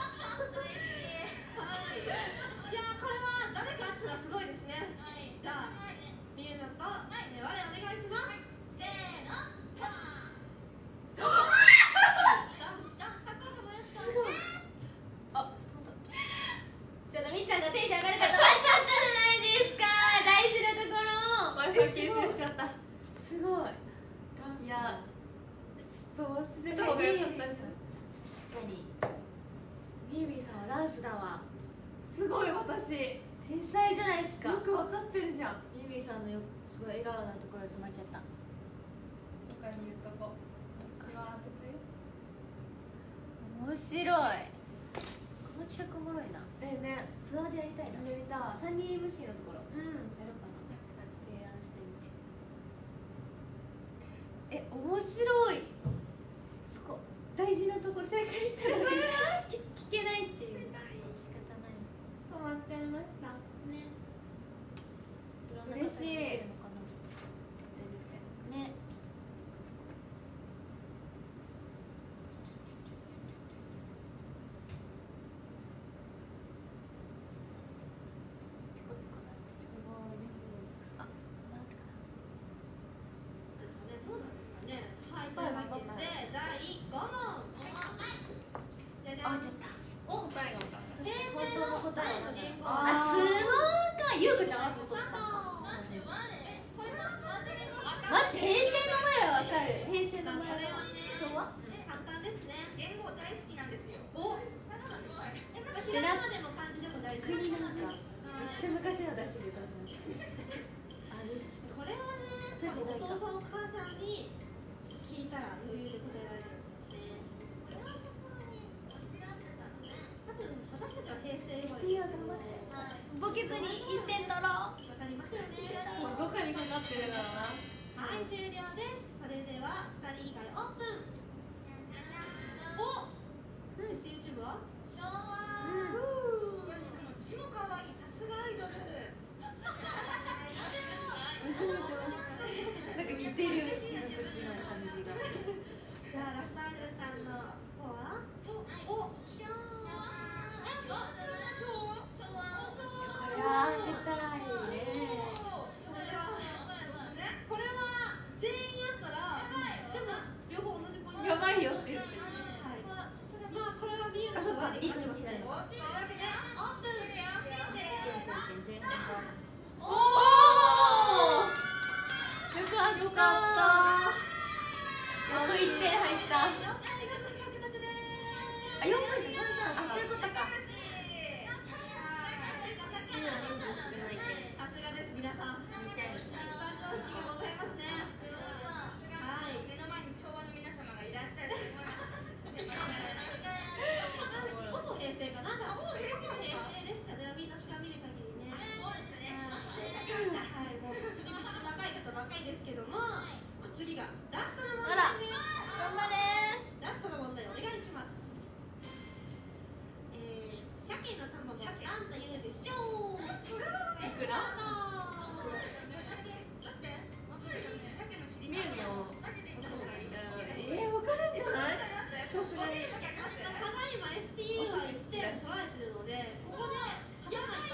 はい。いやーこれは誰かってのはすごいですね。
はい。
じゃあ
はい。
ミューナと、えー、我お願いします。
せーの。ダン。ダン。ダン。サッカーが燃やすからね。
あ、ちょっとみっちゃんがテンション上がるかと思っちゃったじゃないですか。大事なところ。Wi-Fi 吸収しちゃった。すごい。いや、ちょっと忘れた方が良かったです。
確かに。ミービーさんはダンスだわ。
すごい私。
天才じゃないですか。
よくわかってるじゃん。
ミービーさんのよすごい笑顔なところで止まっちゃった。
他に言うとこ。私は当てて。
面白い。この企画おもろいな。
えね、
ツアーでやりたいな。
やりたい。
サニー エムシー のところ。
うん。
やろうかな。
確かに。 え面白い。そこ大事なところ正解したらそれは聞けないっていう。
仕方ないです
止まっちゃいました。
ね。
嬉しい
ね。ピコピコなってる。
すごい嬉しい。
あ、回ってか
ですね、どうなんですかね。はい、というわけでだいごもん。じゃじゃ
な。あ、
ん。
出た。
お、
答えが分かんない。
平成の答えの言語。
あ
あ、相撲か。ゆうこちゃんは
スタート。
待って、平成の前はわかる。平成の前は昭和？
簡単ですね。
言語大好きなんですよ。
お、ひらがなでも漢字でも大丈夫。
国なんか。
めっちゃ昔の出してるからさ。
あれ。
これはね、お父さんお母さんに聞いたら余裕で答えられるやつですね。多分私たちは平成生まれ。
ボケずにいってん取ろう。
わかりますよね。
もうどこにかかってるだろうな。
はい、終了です。それではふたり以外オープン。お、何ですか YouTube は？
昭和。しかも字も可愛い。さすがアイドル。
なんか似てる。なんか字の感じが。
じゃあラストアイドルさんの方は？お、
あー、出たいね。
これは全員やったら、でも両方同じポイント。
やばいよって言ってる。
はい。まあこれは見える
あ、そっか。
いいかもしれない。というわけでオープン。
おお。よかった。よかった。やっと一点入った。
よんポイント獲得です。
あ、四ポイント、三三。あ、そういうことか。
さすがです皆さん。一般常識がございますね。はい。
目の前に昭和の皆様がいらっしゃる。
ほぼ平成かな。ほぼ平成ですかね。みんなしか見る限りね。
そうですね。
はい、もう若い方ばっかりですけども、次がラストの問題です。
頑張れ
ラストの問題お願いします。えー、鮭の卵なんと言うでしょう。いくら？
見るの。えー、わかるんじゃない？さすがに。
ただいま エスティーユー はいってん取られてるので、ここで勝たないと。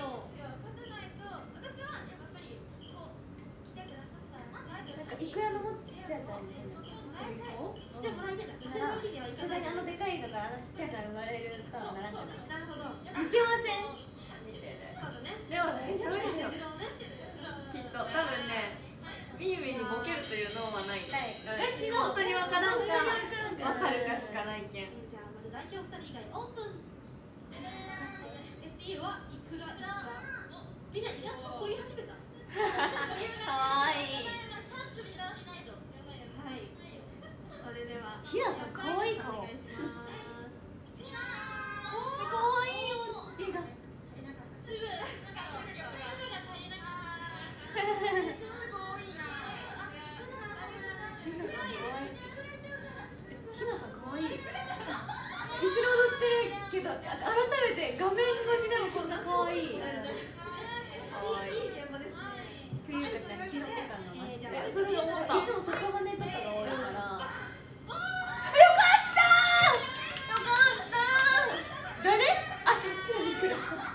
なんかいくらのもちっちゃいやつあるんですよね。
してもらいたいな。さすがにはいかない。
さすがにあのでかいのからあのちっちゃいから生まれるとはならんかな。
なるほど。
似てません？似てる。
そうだね。
でも大丈夫ですよ。
後ろね。
きっと多分ね、みゆみゆにボケるという脳はない。
ない。
ガチの本当にわからんかわかるかしかないけん。
じゃあまず代表ふたり以外オープン。エスティーユー はいくらいくら。みんなイラスト凝り始めた。
かわいい。
はい。それでは。
ひなさん可愛い顔。
お願いします。
かわいいおっちが。ひなさん可愛い。後ろ乗ってるけど、改めて画面越しでもこんな可愛い。
いい現場ですね。
くゆかちゃんキノコ感が増して。
えー
それが思った。いつも逆羽とかが多いから。よかったー。よかったー。誰？あ、そっちのいくら。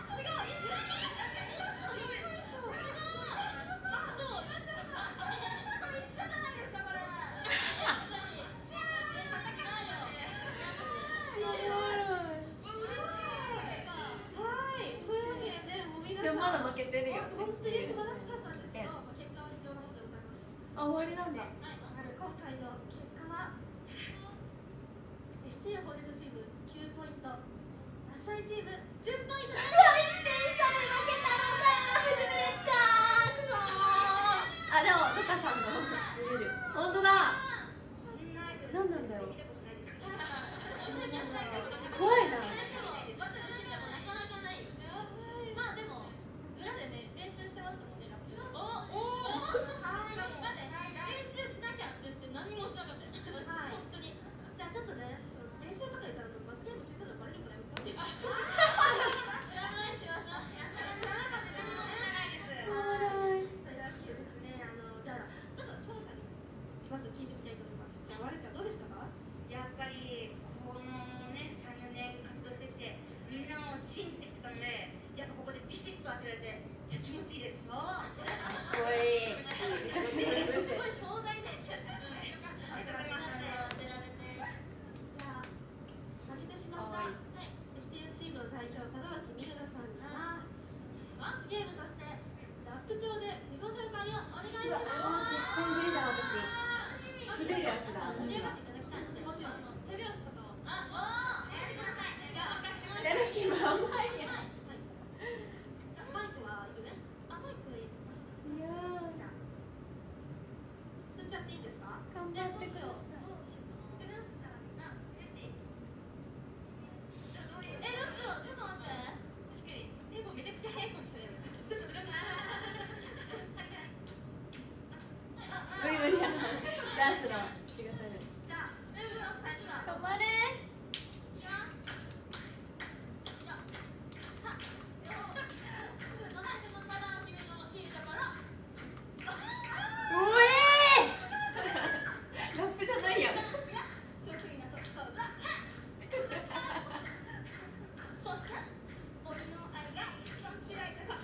でもまだ負けてるよ。
本当に素晴らしかったんですけど、結果は以上なものでございます。
あ、終わりなんだ。
今回の結果は エスティーユー ポテトチームきゅうポイント、あっさりチームじゅっポイントです。
うわ、いってん差で負けたのか。初めですか。くそー。あ、でもルカさんの出る。
本当だ。何なんだろう。怖いな。
練習しなきゃって言って何もし
調で自己紹介をお願いし
うわ、
ます。
あー、絶対無理だ私。滑るやつだ。
盛り上がっていただきたいので、もちろんあの手拍子とかをあ、おー、やってください。じゃあ任せてもらって
やる気満々や。
じゃあマイクはいるね。
あ、マイクいます
いやー、
じゃあ振っちゃっていいですか。
頑
じゃあどう
張ってください。
しようどうしようかな。手拍子からな、手拍子え、どうしよう、ちょっと待って。テンポめちゃくちゃ速いかもしれない。ちょっとちょっと
無理無理やな。ダンスの気がする。
じゃあ
ルーブの二つは
頑張れ。
いいよ。よ、さ、よ、七手のから決めのいいところ。
おえー。ラップじゃないやん。
バランスが得意なところだ。そして俺の愛が一番強いところ。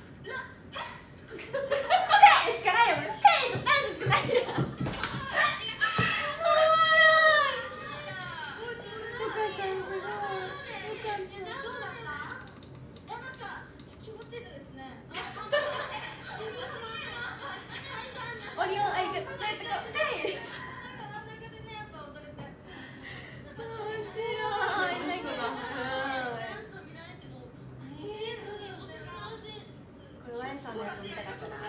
ペイしかないよ。ペイとダンスしかないやん。おもろい。お母さんすごい。よかった。
どうだった？いや、なんか気持ちいいですね。
オリオンアイが連れてこう。ペイ。
なんか真ん中でね、やっぱ踊れて。
面白い。何この。
ダンスを見られても。
これワイさんのやつ見たかったな。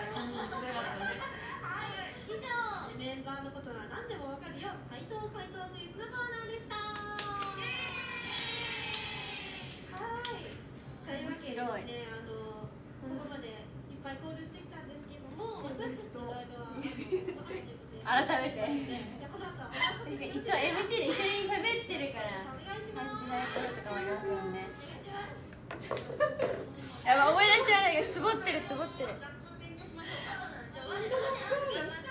以上メンバーのことが何でもわかるよ回答回答クイズのコーナーでした。はいというわけでですね、あのここまでいっぱいコールしてきたんですけども、私たちのライブは
改めて。
じゃあこの後は
確かに一応 エムシー で一緒に喋ってるから
お願いしま
感
す。
じないこととかもありますよね。やばい、思い出し笑いがつぼってるつぼってる。
ラップ勉強しましょうか。じゃあ我々頑張って。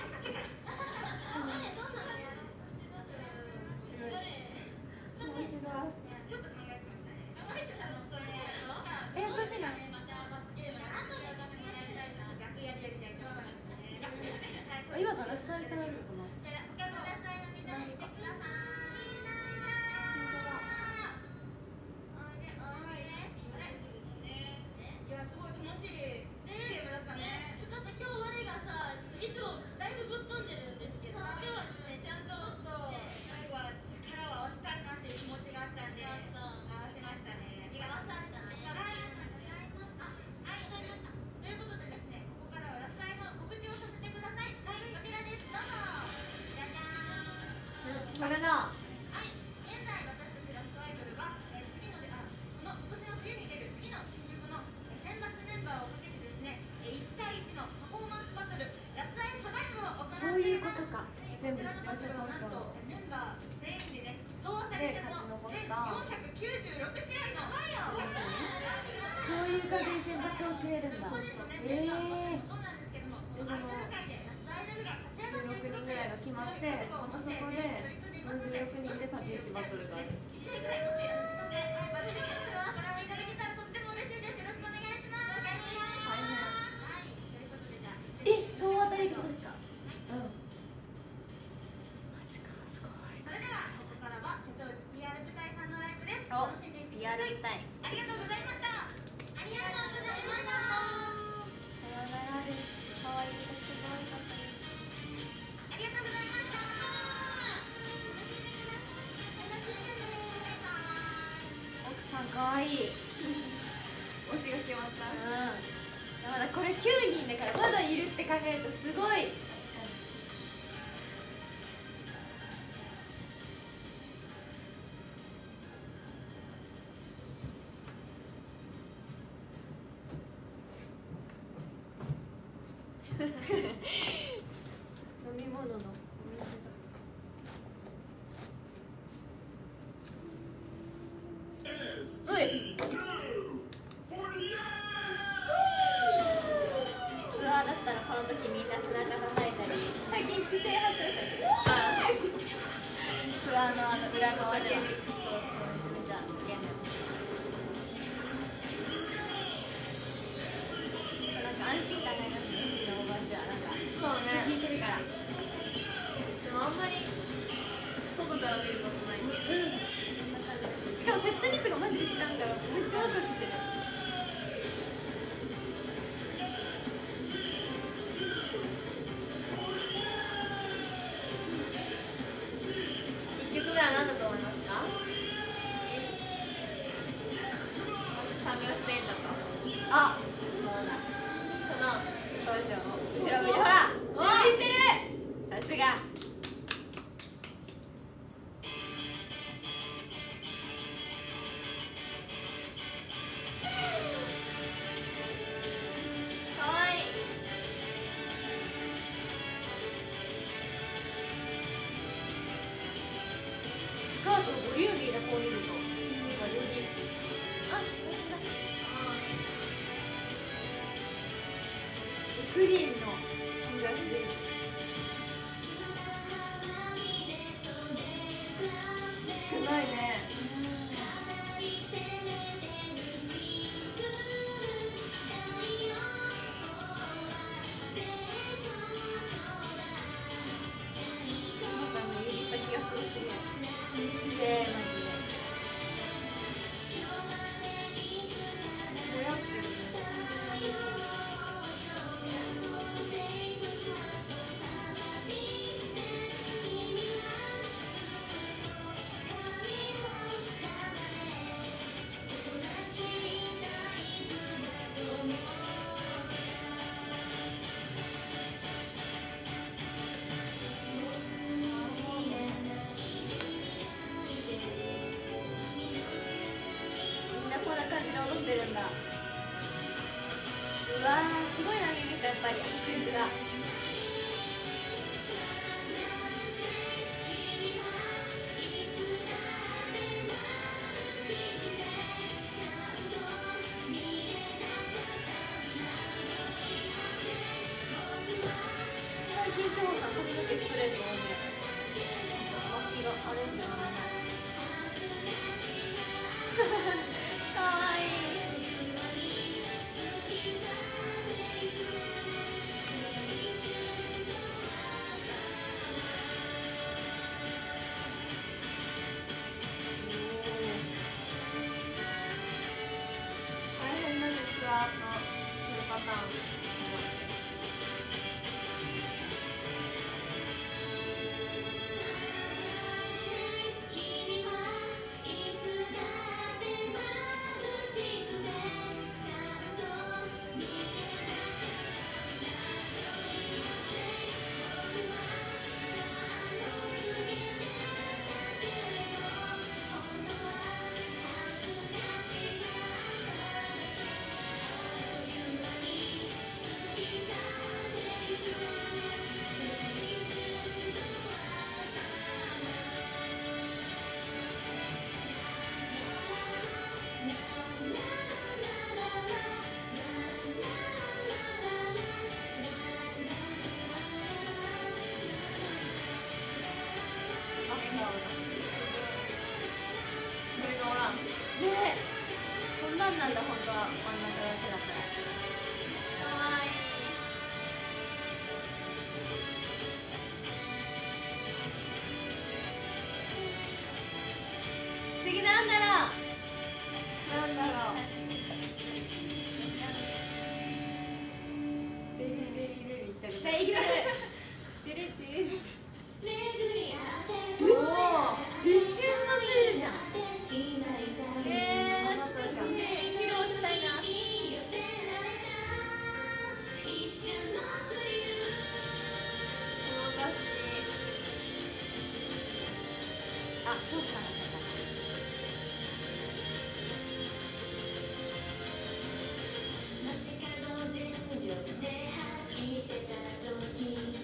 ちょっと考えてましたね。考えてたのこれ。
え、私な。
また罰ゲームやらないと逆やりやりたいと思いますね。
今からラッシャーされるのかな。
じゃあ他のラサイのみんなにしてください。いや、すごい楽しいゲームだったね。よかった、今日我がさ、いつもだいぶぶっ飛んでるんですけど、今日はね、ちゃんと最後は力を合わせたいなっていう気持ちがあったんで、合わせましたね。ありがとうございました。はい、わかりました。ということでですね、ここからはラスアイの告知をさせてください。こちらです。どうぞ。じゃじゃーん。
これな。
はい、現在私たちラストアイドルは、えー、次のであこの今年の冬に出る次の新宿の、えー、選抜メンバーをかけてですね、えー、いち対いちのパフォーマンスバトルラスアイサバイブを行っています。
そういうことか。
はい、
全部
こちらのバトルはなんとえーメンバー全員でね、総当たり戦の全よんひゃくきゅうじゅうろく試合の
そういう感じで選抜をくれるんだ。
個人のね、
え
メンバー
え
もそうなんですけども、このアイドル界でラストアイドルが勝ち上がっていくの
じゅうろくにんぐらいが決まって、またそこでよんじゅうろくにんで立ち位置バトルがある。
一試合ぐらいもしあの時間で、はい、バトル決勝はご覧いただけたらとっても嬉しいです。よろしくお願いします。はい、ということでじゃあ
え、総当たりってことですか。うん。マジか、すごい。
それではここからは瀬戸内 ピーアール 部隊さんのライブです。
お
楽しんでいってく
ピーアー
ださい。
ルみたい。
ありがとうございました。ありがとうございました。
さよならです。可愛い歌って可愛かったです。
ありがとうございました。楽しんでください。
奥さん可愛い。
推しが決まった。
うん。まだこれきゅうにんだからまだいるって考えるとすごい。飲み物のお店だ。おい。ツアーだったらこの時みんな背中叩いたり、最近不正発生されてる。ツアーのあの裏側では。そうそう、めちゃめちゃゲーム。なんか安心感がありますね、うちのおばあちゃん。なんか
そうね。
聞いてるから。
でもあんまり外から見ることないけど。
しかもセットリストがマジで知らんからめっちゃワクワクしてる。
サングラスペンダと、あっその当時の後ろ向いて、ほら練習してる、さすが。かわいい。スカートボリューミーなこう見ると、なんかより、あ、本当だ。クリーンのサングラスです。少ないね。ママさんの指先がすごすぎる。で、マジで。ぼやってるね。みんなこんな感じで踊ってるんだ。うわー、すごいな、ミミさん、やっぱり迫力が。最近超さん髪の毛ストレート多め。脇があれんだよね。かわいい。大変な実はあのするパターン。ねえ、こんなんなんだ、本当は真ん中だけだったら。かわいい。次なんだろう。なんだろう。ベリーベリーベリー行きたくない。行きたくない。てれてれ。おお、一瞬のスリルじゃん。えー、懐かしい。披露したいな。あ、そうかな。街角全力で走ってた時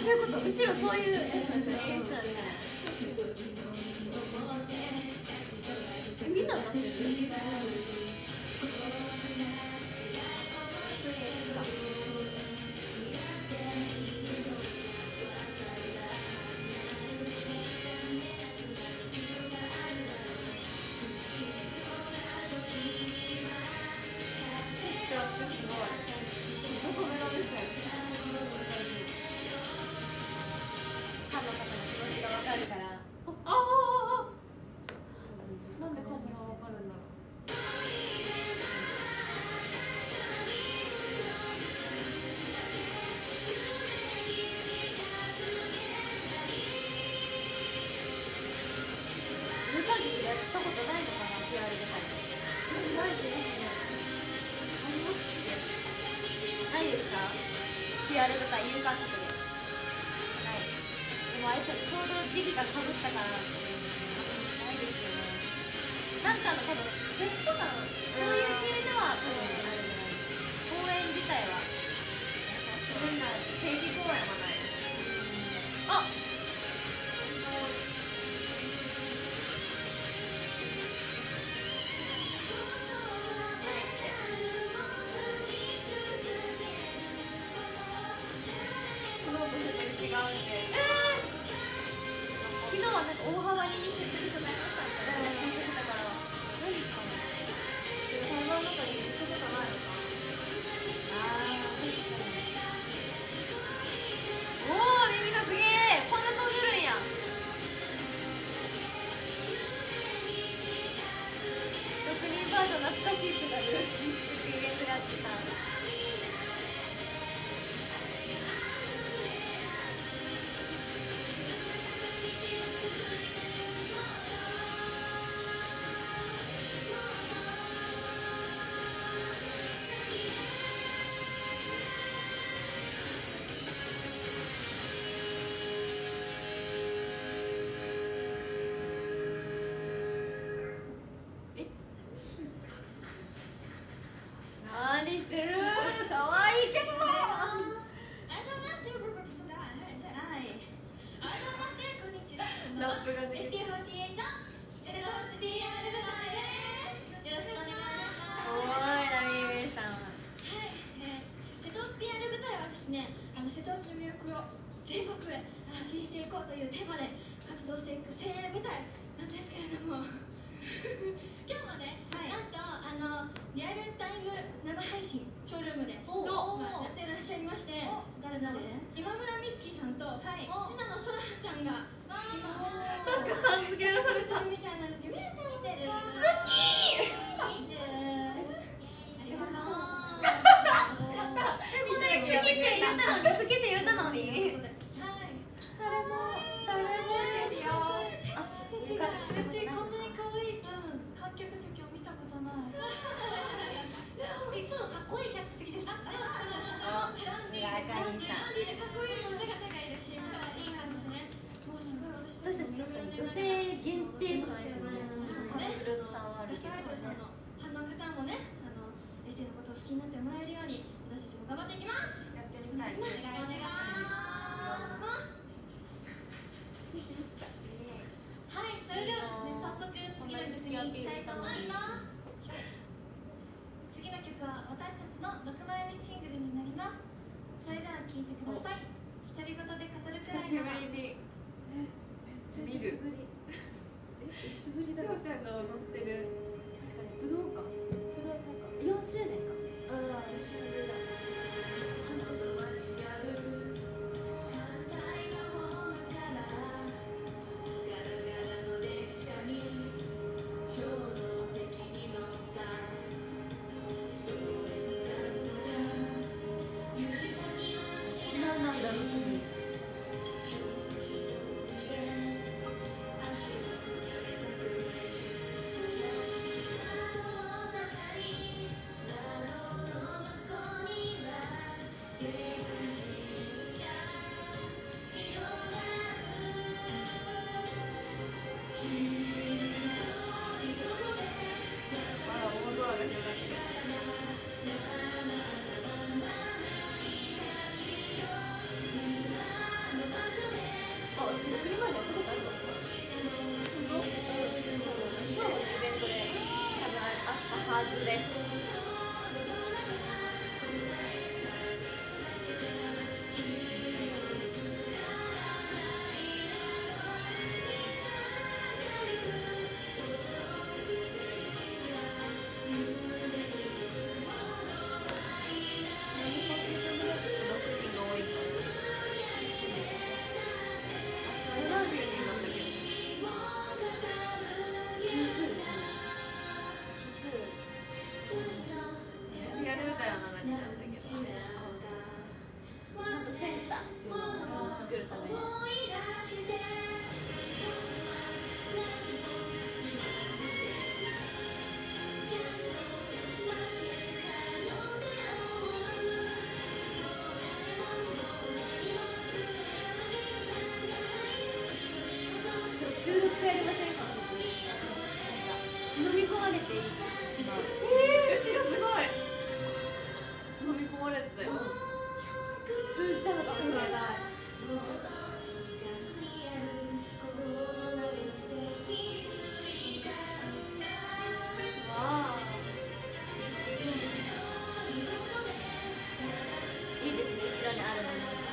そういうこと、後ろそういうやつなんですよ、演出なんですよ。みんな歌ってる。なんでカメラわかるんだろう。無観客でやったことないのかな、ピュアレ舞台。ないですね。ありますっけ？ないですか？ピュアレ舞台有観客で。ない。でもあれちょうど時期がかぶったからないですよね。なんかの多分フェスとかのそういう系では多分あるじゃないですか。公演自体はそんな定期公演はない。あっ違うんで、えー、昨日はなんか大幅に知ってる人がいましたみたいな聞いてたから、何ですかね。会話の中に言ってことないのか。あー、確かに。おー、耳がすげえ、こんな飛んでるんや。職人バージョン懐かしいってなるエクスペリエンスがあってさ。何してる？かわいいけども。
改めましてプロフェッショナル。はい。改めましてこんにちは。
ラップがね。
エスティーフォーティーエイト 瀬戸内 ピーアール 舞台です。よろしくお願いします。
おーい、ナミメさん。
はい、えー、瀬戸内 ピーアール 舞台はですね、あの瀬戸内の魅力を全国へ発信していこうというテーマで活動していく精鋭舞台なんですけれども今日もね、はい、なんとあのリアルタイム生配信ショールームでの、まあ、やってらっしゃいまして、誰誰今村美月さんと、はい、信濃そらちゃんが今
なんかさん付けらされた
みたいなんですけど、見てる見てる
好き
ありがとう
好きって言ったのに、好きって言ったのに。
はい
誰も誰もですよ。あ、
私こんなに可愛い分観客席を見たことない。いつもかっこいい客席です。
あ、でも
あ、
ランディーでランディーでかっこいいの背が高いですし、いい感じでね。もうすごい私たちもいろいろね。
女性限定とかですよね。ブルードさんはある
ラストアイドルさんのファンの方もね、あのエステのことを好きになってもらえるように私たちも頑張っていきます。よろしくお願いします。お願いします。はい、それではですね、早速次の曲に行きたいと思います。次の曲は私たちのろくまいめシングルになります。それでは聴いてください。独り言で語るくらいなら。
に見る。え、いつぶりだろう。ちゃんが踊ってる。確かに武道館。それはなんかよんしゅうねんか。ああ、よんしゅうねんだ。何なんだろう。
ずです。中毒性ありませんか？飲み込まれてしまう。ええー、後ろすごい。飲み込まれてたよ。通じたのかもしれない。わあ。いいですね、後ろにあるの。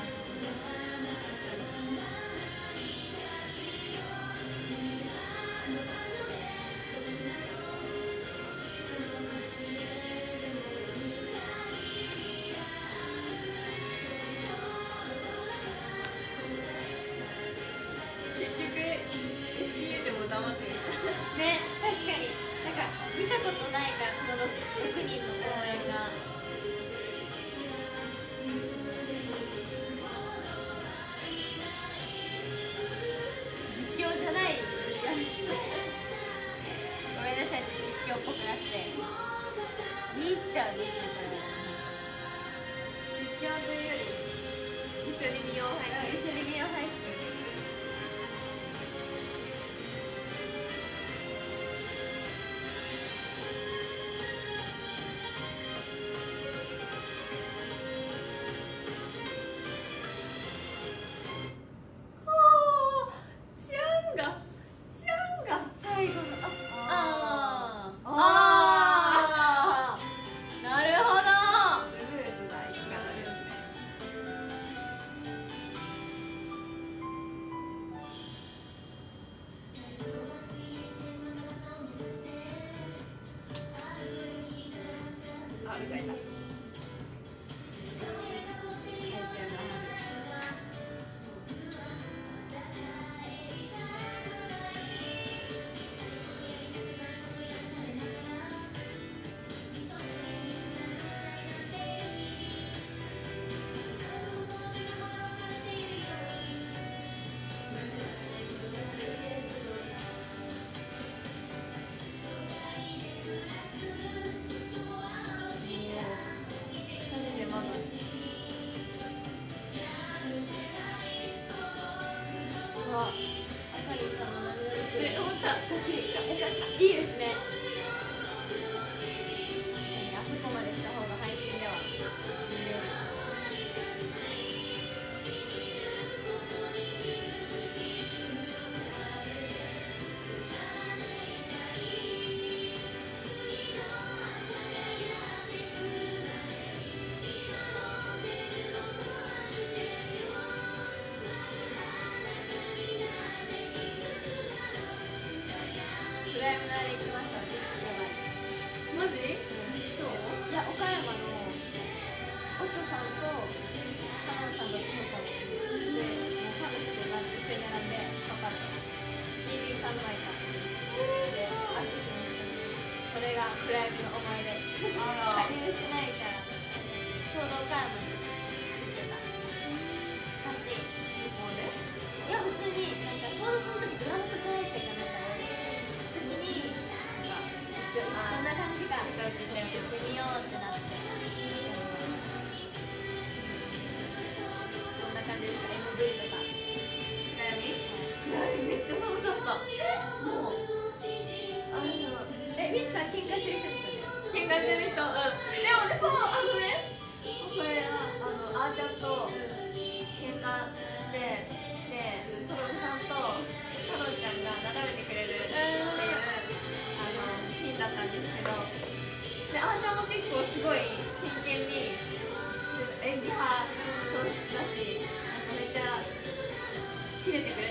ね、確かになんか見たことないから、このろくにんの公演が。実況じゃないやつ。ごめんなさい、実況っぽくなって見入っちゃうんですね、これは。実況というより一緒に見よう配信。一緒に見よう配信。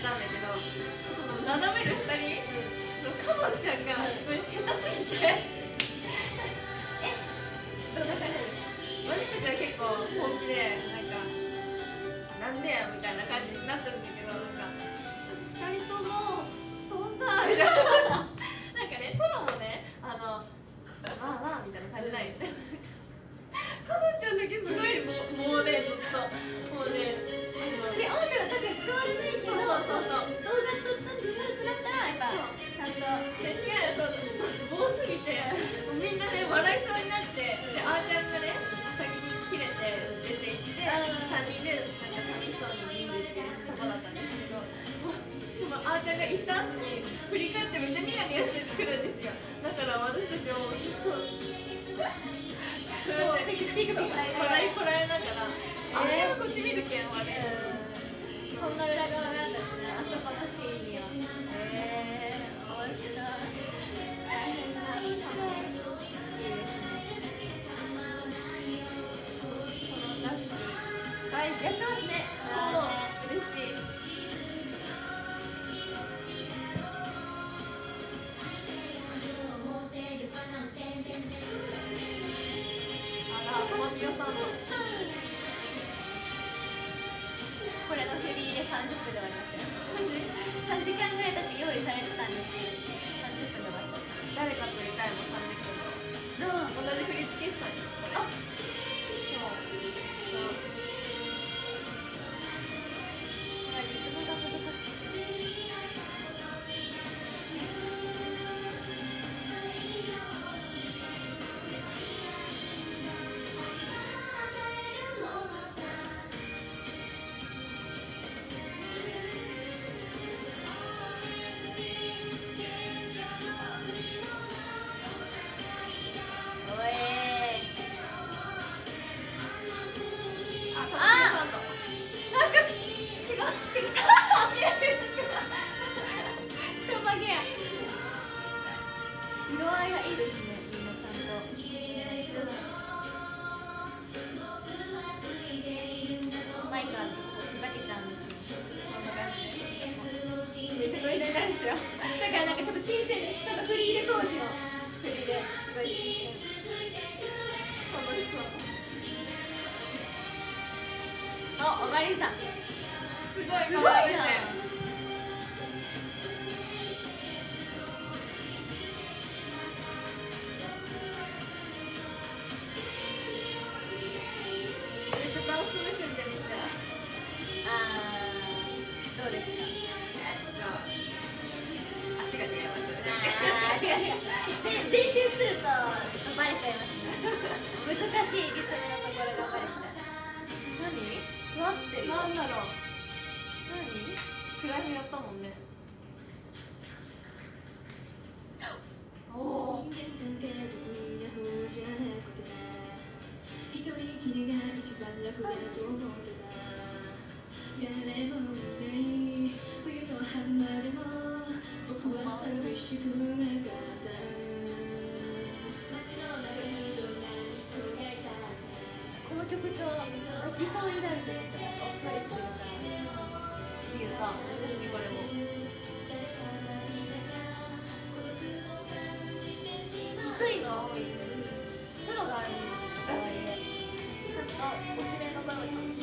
たんだけど、その斜めるふたりのカモンちゃんが下手すぎてえどんな感じ？私たちは結構本気でなんかなんでやみたいな感じになってるんだけど、なんかふたりともそんなみたいななんかね、トロもね、あのまあまあみたいな感じないよねカモンちゃんだけすごいもうもうねずっともうね
で音声は確かに使われないけど、
そうそうそう
動画撮ったニュースだったらやっぱちゃんと
で違うよ、そう多すぎてみんなね笑いそうになって、であーちゃんがね先に切れて出ていってさんにんでなんか寂しそうに見るっていうとこだったんですけど、そのあーちゃんが行った後に振り返ってめっちゃニヤニヤして作るんですよ。だから私たちもずっとそうやってピクピクピクこらえこらえながら、あれはこっち見るけんはね、
そんな裏側があったんですね、あそこのシーンには。えー、面白い。大変な、いいですね。このダッシュ、はい、やってますね。
そう嬉しい。あら、マシオさんの
これのフリーでさんじゅっぷんで終わりましたよ。さんじかんぐらい確か用意されてたんですけど、さんじゅっぷんで終わりました。
誰かといたいもさんじゅっぷん同じ振り付け師さんにこれ。あ、そうそう
リズムが難しい。色合いがいいですね、みんなちゃんと。マイクはふざけちゃうんですよ。こんな感じで。めっちゃノリノリなんですよ。だからなんかちょっと新鮮です。なんかフリーレ当時のフリーですごい新鮮。楽しそう。あ、おまりさん。
すごい
すごいな。どうですか？
足が違います。
あー、違う違う。で、全集するとバレちゃいますね。難しいリズムのところがバレちゃう。何？座ってるよ。
なんだろう。
何？
クライムやったもんね。おお。
一人きりが一番楽だと思ってた。誰もいない冬の浜でも僕は寂しくなかった。街の中にどんな人がいた。
この曲と泣きそうになるって言ったらおっぱりするから
いいか。何これも。
一人が多い。ソロがあるんですよ。ちゃんとおしめのバージョン。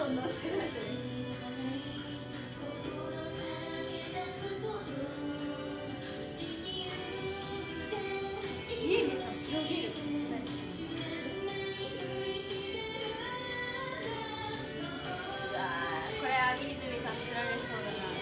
どんどん少なくて家にさ広げるこれはみずみさん釣られそうだな。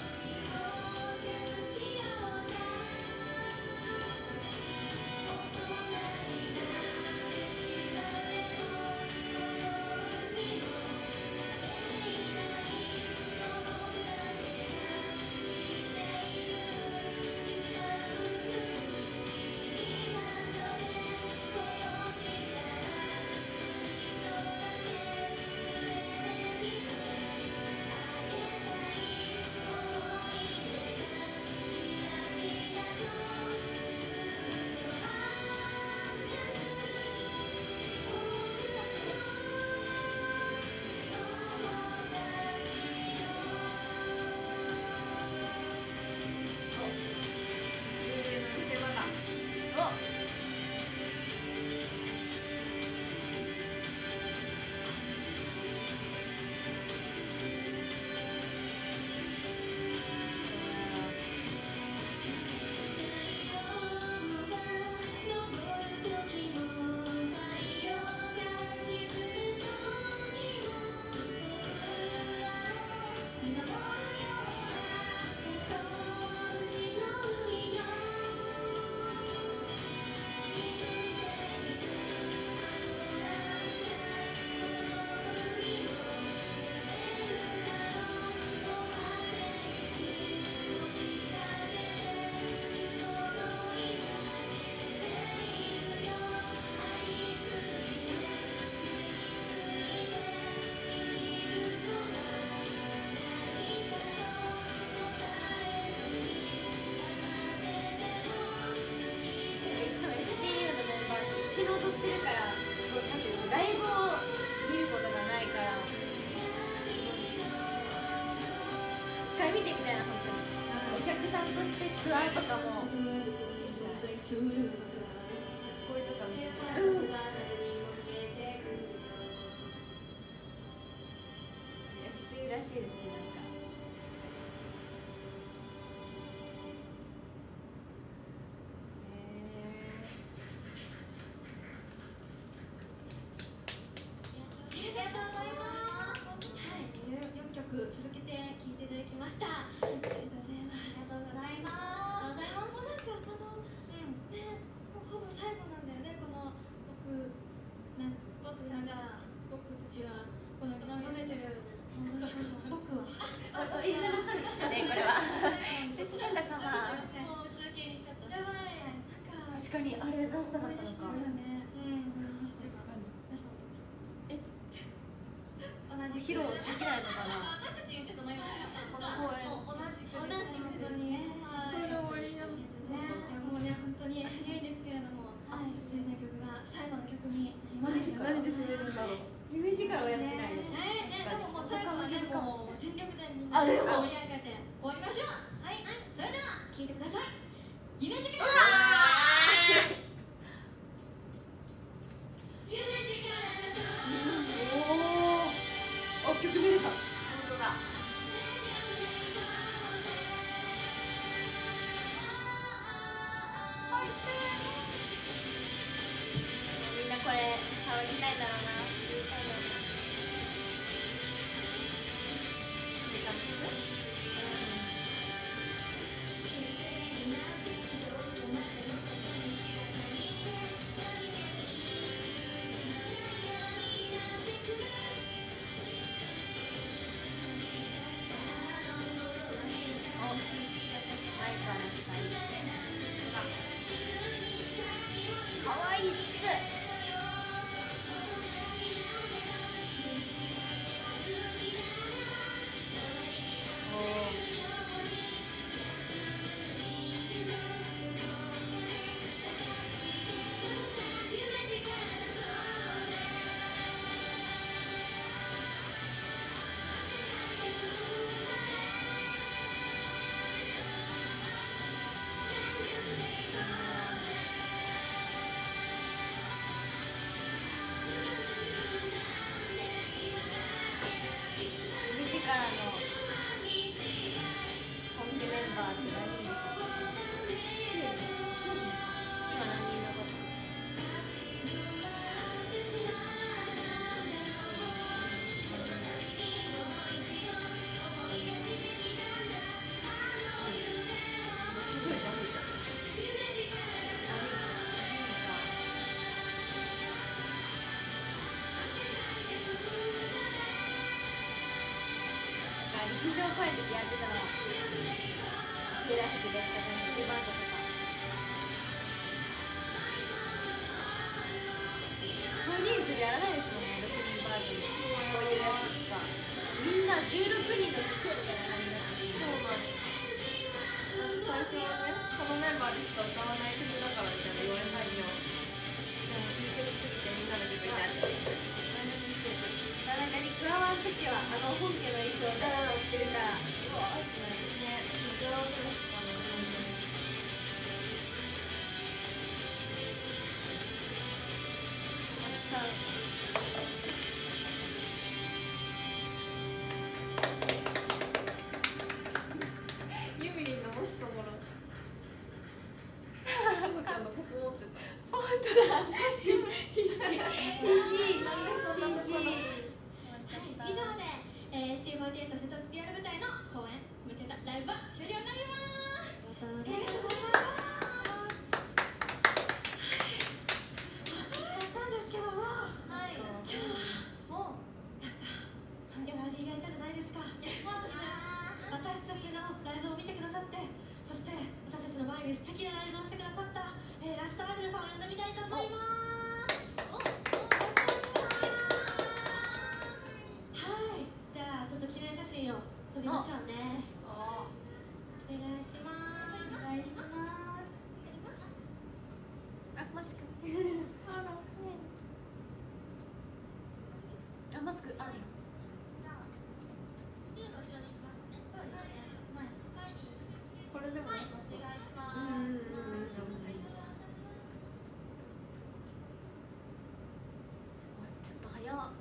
ツアーとかもこういうとか見てたら、うん、ステイらしいですね。なんか
ありがとうございます。はい、よんきょく続けて聴いていただきました。ありがとうございます。ありがとうございます。もうなんかこの、うんね、もうほぼ最後なんだよね。この僕なん僕なんか僕たちはこの飲めてる僕は
オリジナルソングですよね、これは。シスサンタ様。
もう通形にしちゃった。やばい。なんか
確かにあれラストだったのか。
ね。うん。
確かに。
え、同じ
披露できないのかな。
私たち言ってたの今。
この公演。
同じく同じくですね。はい。もうね本当に早いですけれども、出演の曲が最後の曲になります。
何で滑るんだろう。イメージからはやってないです。
ね、でももう最後はねもう全力でみん
あ
な盛り
れも
上げて終わりましょう。はい。それでは聴いてください。夢時間。
おお、曲見れた。本当だ。みんなこれ騒ぎたいだろうな。言いたいだろうな。時間です。かわいいっす。 最初はね、このメンバーでしか歌わない曲だからみたいな言われたいよ。いい曲すぎてみんなの曲になっちゃう。
なんかに加わるときはあの本家の衣装ダラダラしてるからうわーってなるね。ドラマとかしたのさあ
ユミリンの持つところハコちゃんのここ持ってた。
本当だ必死必死
なんでそんなところ
以上で、えー、エスティーフォーティーエイト 瀬戸内ピアノ舞台の公演向けたライブは終了になります。ありがとうございます。
やったんですけども、
はい
今日はもうやっぱギャラリーがいたじゃないですか。私たちのライブを見てくださって、そして私たちの前に素敵なライブをしてくださった、えー、ラストアイドルさんを呼んでみたいと思います。はい、じゃあちょっと記念写真を撮りましょうね。お願いします。お願いします。
あ、マスクあら、あ、マスクあるよ。
じゃあスティーの後ろに行きますね。
そうですね。前に
前に
これでも
はい
良さそう。
お願いしま
うんうんうん
す。
ちょっと早っ。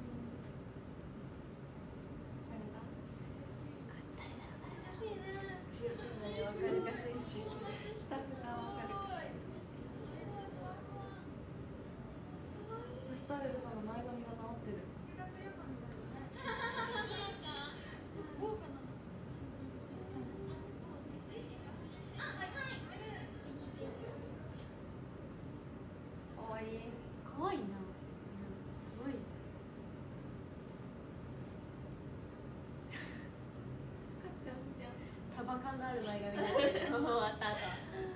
嬉しいね。
吉野わかるか選手。スタッフさんわかる。スタイルさんの前髪が直ってる。
修学旅行みたいですね。なんか豪華な新聞でしたね。あ、はいはい。
可愛い。可愛いな。すごい。かっちゃんじゃん。束感のある前髪だね。終わった後。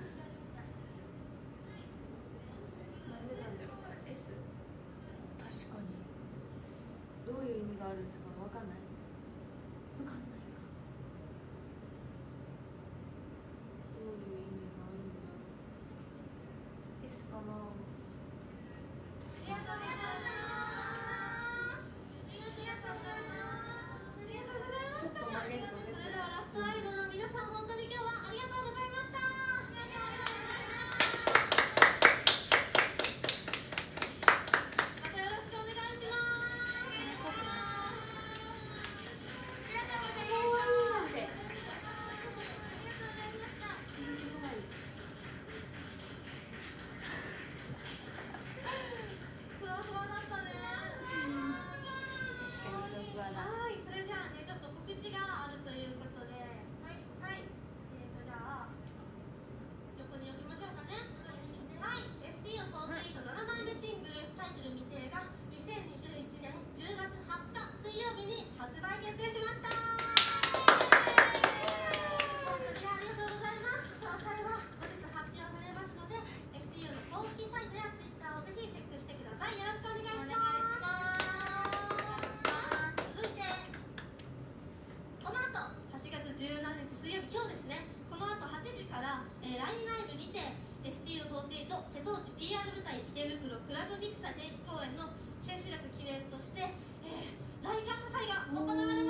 なんでなんだろう。S。確かに。どういう意味があるんですか。わかんない。わかんないか。どういう意味があるんだろう。S かな。確かに。
ありがとうございます。ありがとうございます。ありがとうございます。ありがとうございます。
ちょっと曲げると
それではラストアイドルの皆さん、本当に今日はありがとうございました。またよろしくお願いします。
ありがとうございました。
ふわふわだったね。はい、それじゃあね、ちょっと告知があるということで、はい、はい、えーとじゃあ横に置きましょうかね。はい、エスティーフォーティーエイトななまいめシングルタイトル未定がにせんにじゅういちねんじゅうがつはつか水曜日に発売決定しました。本当にありがとうございます。詳細は後日発表されますので、エスティーユー の公式サイトや Twitter をぜひチェックしてください。よろしくお願いします。続いてこの後はちがつじゅうしちにち水曜日、今日ですね、この後はちじから、えー、ライン ライブにて エスティーユーフォーティーエイト 瀬戸内 ピーアール 舞台池袋クラブミクサ定期公演の千秋楽記念として、えー、大感謝祭が行われます。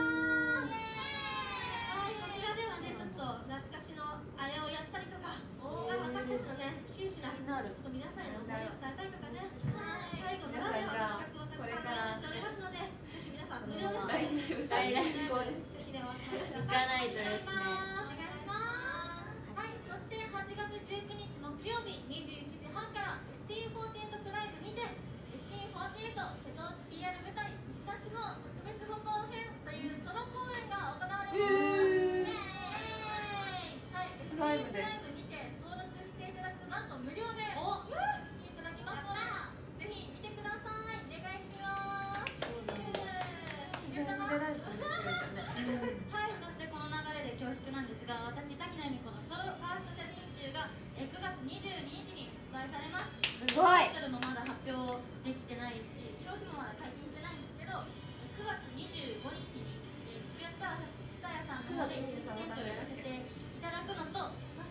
はい、こちらではね、ちょっと懐かしのあれをやったりとか、私たちのね、真摯なちょっと皆さんへの思いを伝えたりとかね、最後ならではの企画をたくさん用意しておりますので、ぜひ皆さん無料ですので、
大ライブ
ぜひね、お集まりください。
行かないとですね。
お願いします。はい、そしてはちがつじゅうくにち木曜日にじゅういちじはんから エスティーフォーティーエイト プライムにて エスティーフォーティーエイト 瀬戸内 ピーアール 舞台牛たちの特別歩行編というソロ公演が行われます。イエーイ。はい、エスティー プライムにて登録していただくとなんと無料で
お
見ていただけますので、ぜひ見てください。お願いします。言ったな。
はい、そしてこの流れで恐縮なんですが、私、滝野由美子のソロファースト写真集がえくがつにじゅうににちに発売されます。
すごい。
タイトルもまだ発表できてないし、表紙もまだ解禁してないんですけど、くがつにじゅうごにちに、えー、渋谷スタースタヤさんの方で一日店長をやらせていただくのと、そ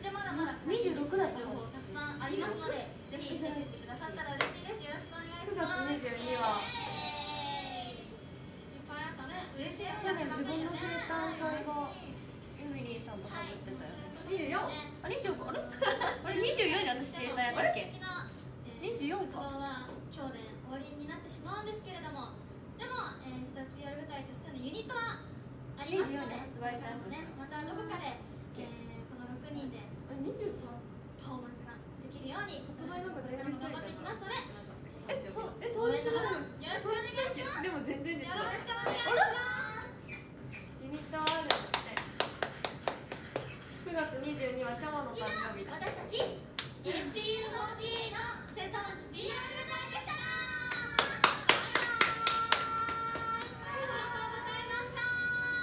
にじゅうろくだった
情報たくさんありますので、ぜひチェックしてくださったら嬉しいです。よろしくお願いし
くが
ます。
つにじゅうには
いっぱいあったね。嬉しい。
去年自分の生誕祭がエミリーさんとかぶってたよね。
にじゅうよん。あれにじゅうごあれあれにじゅうよんに私生誕やったっけ？にじゅうよん
活動は今日で終わりになってしまうんですけれども、でも、えー、スターチ ピーアール 舞台としてのユニットはありますので、
発売タイム
ね、またどこかで、えー、このろくにんで
にじゅうさん
パフォーマンスができるように私たちこれからも頑張っていきますので、
えそうえ
応援のほどよろしくお願いします。
でも全然で
よろしくお願いします。
ユニットはあるんですね。くがつにじゅうにはチャマの
以上、
誕生日だ。
私たち エスティーユーフォーティーエイト の瀬戸内 ピーアール 舞台でした。ありがとうございました。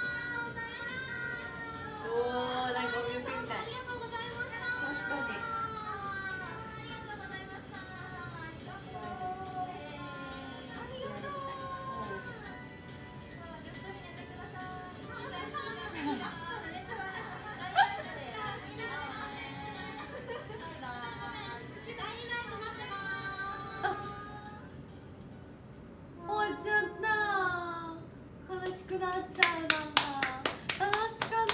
おー、なんかお店みたい。
ありがとうございました。
確かに。
ありがとうございました。ありがとう。ありがとう。ゆっくり寝てください。おやすみなさい。寝ちゃダメ。大丈夫で。第二ナイト待ってます。
終わっちゃったー。悲しくなっちゃう。なんか楽しかった。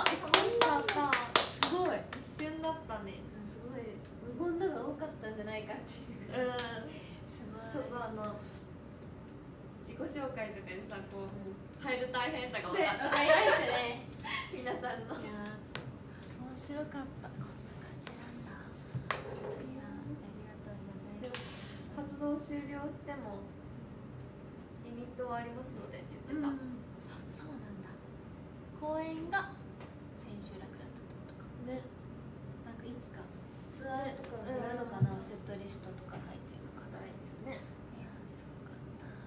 え、こんなさ、すごい一瞬だったね。
すごい無言度が多かったんじゃないかっていう。
うん。
すごい。
ちょっとあの自己紹介とかでさ、こう変える大変さが分
ね、
かった。
わかりましたね。
皆さんの。
いやー、面白かった。こんな感じなんだ。いやー、ありがとうございます。
活動終了してもユニットはありますのでって言ってた。
うんあ、そうなんだ。公演が千秋楽だったってことか。
ね。
なんかいつかツアーとかやるのかな、セットリストとか入ってるのかな。
課題ですね。
いやー、すごかったー。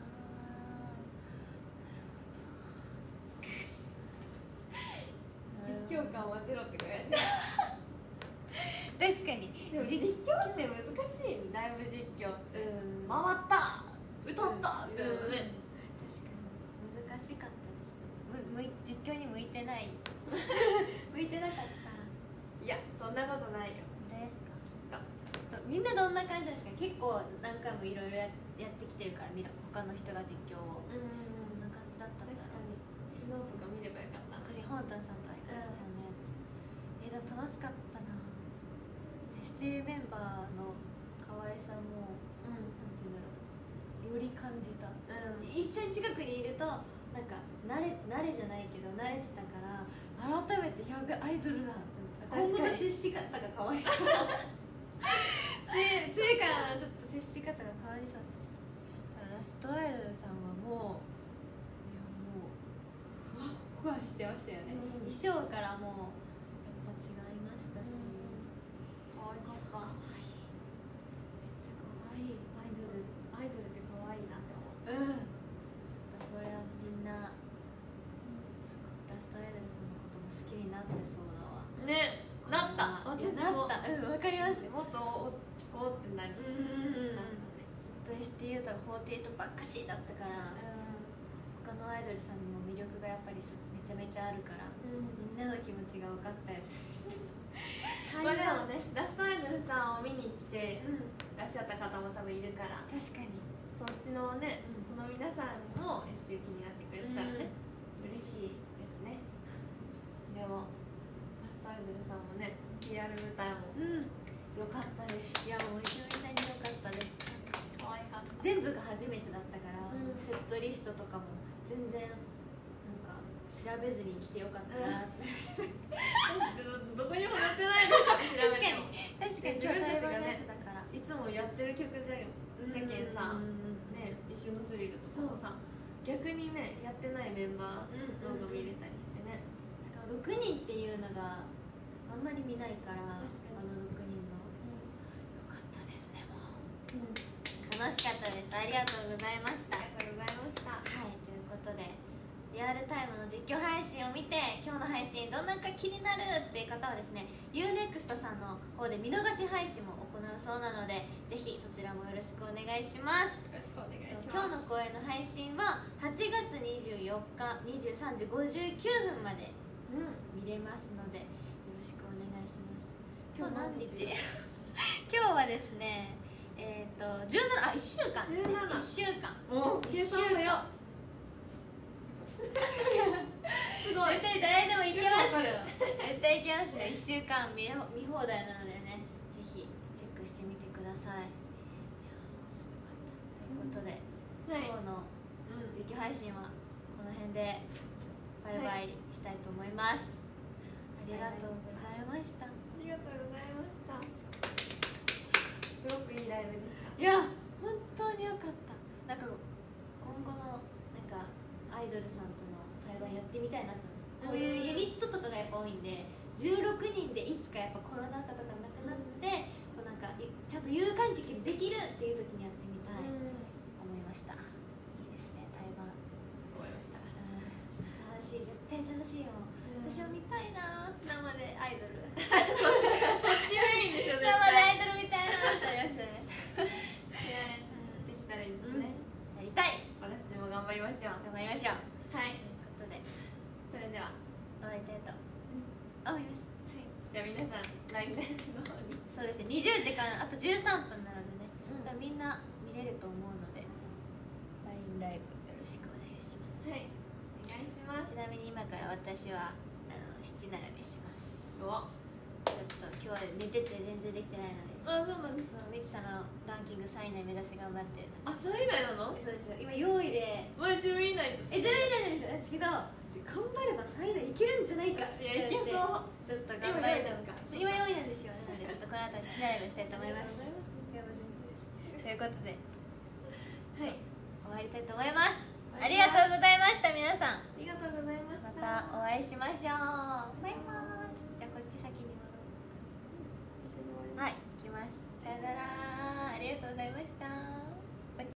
実況感はゼロって書いてある。
確かに。
でも実況って難しいね。ライブ実況って。
うん。
回った歌ったみたいなね。
確かに難しかったですね。む、むい、実況に向いてない。向いてなかった。
いや、そんなことないよ。
ですか。
きっと。
みんなどんな感じですか。結構何回もいろいろややってきてるから見る他の人が実況を
う
こ
ん
んな感じだったん
確
だろう。
かに昨日とか見ればよかったな。
私本谷さんと相川ちゃんのやつ、えでも楽しかったな。 エスティーユー メンバーの河合さんもなんていうんだろう、より感じた。
うん
一緒に近くにいるとなんか慣れ慣れじゃないけど慣れてたから改めてやべアイドルだ今後の接し方が変わりそう次次からちょっと接し方が変わりそうです。だからラストアイドルさんはもういやもうふわっふわしてましたよね、
うん
衣装からもやっぱ違いましたし、
可愛かった。
かわいい、めっちゃかわいい。
アイドルアイドルって可愛いなって思った。
うんちょっとこれはみんなすごいラストアイドルさんのことも好きになってそうだわ。
ね、なった。
いや
私も
なった。うん、わかりますよ。
もっと聞こうってなり。
うん
なったね。
ずっと エスティーユー とかフォーティーエイトばっかしだったから、他のアイドルさんにも魅力がやっぱりすめちゃめちゃあるから、
うん。
みんなの気持ちが分かったやつです。
まあでもね、ラストアイドルさんを見に来て
うん、
らっしゃった方も多分いるから、
確かに。
そっちのね、
うん
その皆さんも エスティー 気になってくれたらね、嬉しいですね。でもラストアイドルさんもね、ピーアール 舞台も
うん。
良かったです。
いやもうめちゃめちゃに良かったです。
可愛かった。
全部が初めてだったから、
うん
セットリストとかも全然なんか調べずに来てよかったなって。
どどこにも載ってないのか調べても。
確かに
自分たちがね
対話のやつだから。
いつもやってる曲じゃじゃけんさ、
うん
ね、一緒のスリルとかもさ、逆にね、やってないメンバーのが見れたりしてね。
しかもろくにんっていうのがあんまり見ないから、
確かに
あのろくにんのやつ、よかったですね。もう
うん、
楽しかったです。ありがとうございました。
ありがとうございました。
はい、ということでリアルタイムの実況配信を見て今日の配信どんなか気になるっていう方はですね ユーネクスト さんの方で見逃し配信も行うそうなのでぜひそちらもよろしくお願いします。
よろしくお願いします。
今日の公演の配信ははちがつにじゅうよっかにじゅうさんじごじゅうきゅうふんまで
うん、
見れますのでよろしくお願いします。 今日何日今日はですねえっ、ー、とじゅうななあいっしゅうかんですねいっしゅうかん
もう計算早っすごい
絶対誰でもいけますよ絶対いけますよいっしゅうかん見見放題なのでねぜひチェックしてみてください。いやすごかったということで、
はい、
今日の実況配信はこの辺でバイバイしたいと思います、はい、ありがとうございました。
ありがとうございました。すごくいいライブでした。
いや本当によかった。なんか今後のなんかアイドルさんとの対話やってみたいなって思います。こういうユニットとかがやっぱ多いんでじゅうろくにんでいつかやっぱコロナ禍とかなくなってこうなんかちゃんと有観客にできるっていう時にやってみたい、思いました。いいですね対話
思いました。
楽しい絶対楽しいよ、うん、私も見たいな生でアイドル
そっちメインでしょ。
生でアイドルみたいなってありましたね
ねできたらいいですね、
うん、やりたい。
私も頑張りましょう。
頑張りましょう。
はい
ということで
それでは
お会いしたいと思います、
はい、じゃあ皆さん ライン ライブの方に
そうですねにじゅうじからあとじゅうさんぷんなのでね、
うん
みんな見れると思うので ライン ライブよろしくお願いします。
はいお願いします。
ちなみに今から私はあのしち並びします。
お
ちょっと今日は寝てて全然できてないので
あそうなんですか。
みちさんのランキングさんい以内目指して頑張ってる。
あさんい台なの。
そうですよ今よんいで
まあじゅうい以内
えじゅういなんですけど頑張ればさんい台いけるんじゃないか。
いやいけそう。
ちょっと頑張れたのか今よんいなんですよ。なのでちょっとこの後しち並びしたいと思います。いやもう全然ですということで
はい
終わりたいと思います。ありがとうございました皆さん。
ありがとうございました。
またお会いしましょう。バイバイ。じゃあこっち先に戻ろう。はい行きます。さよならありがとうございました。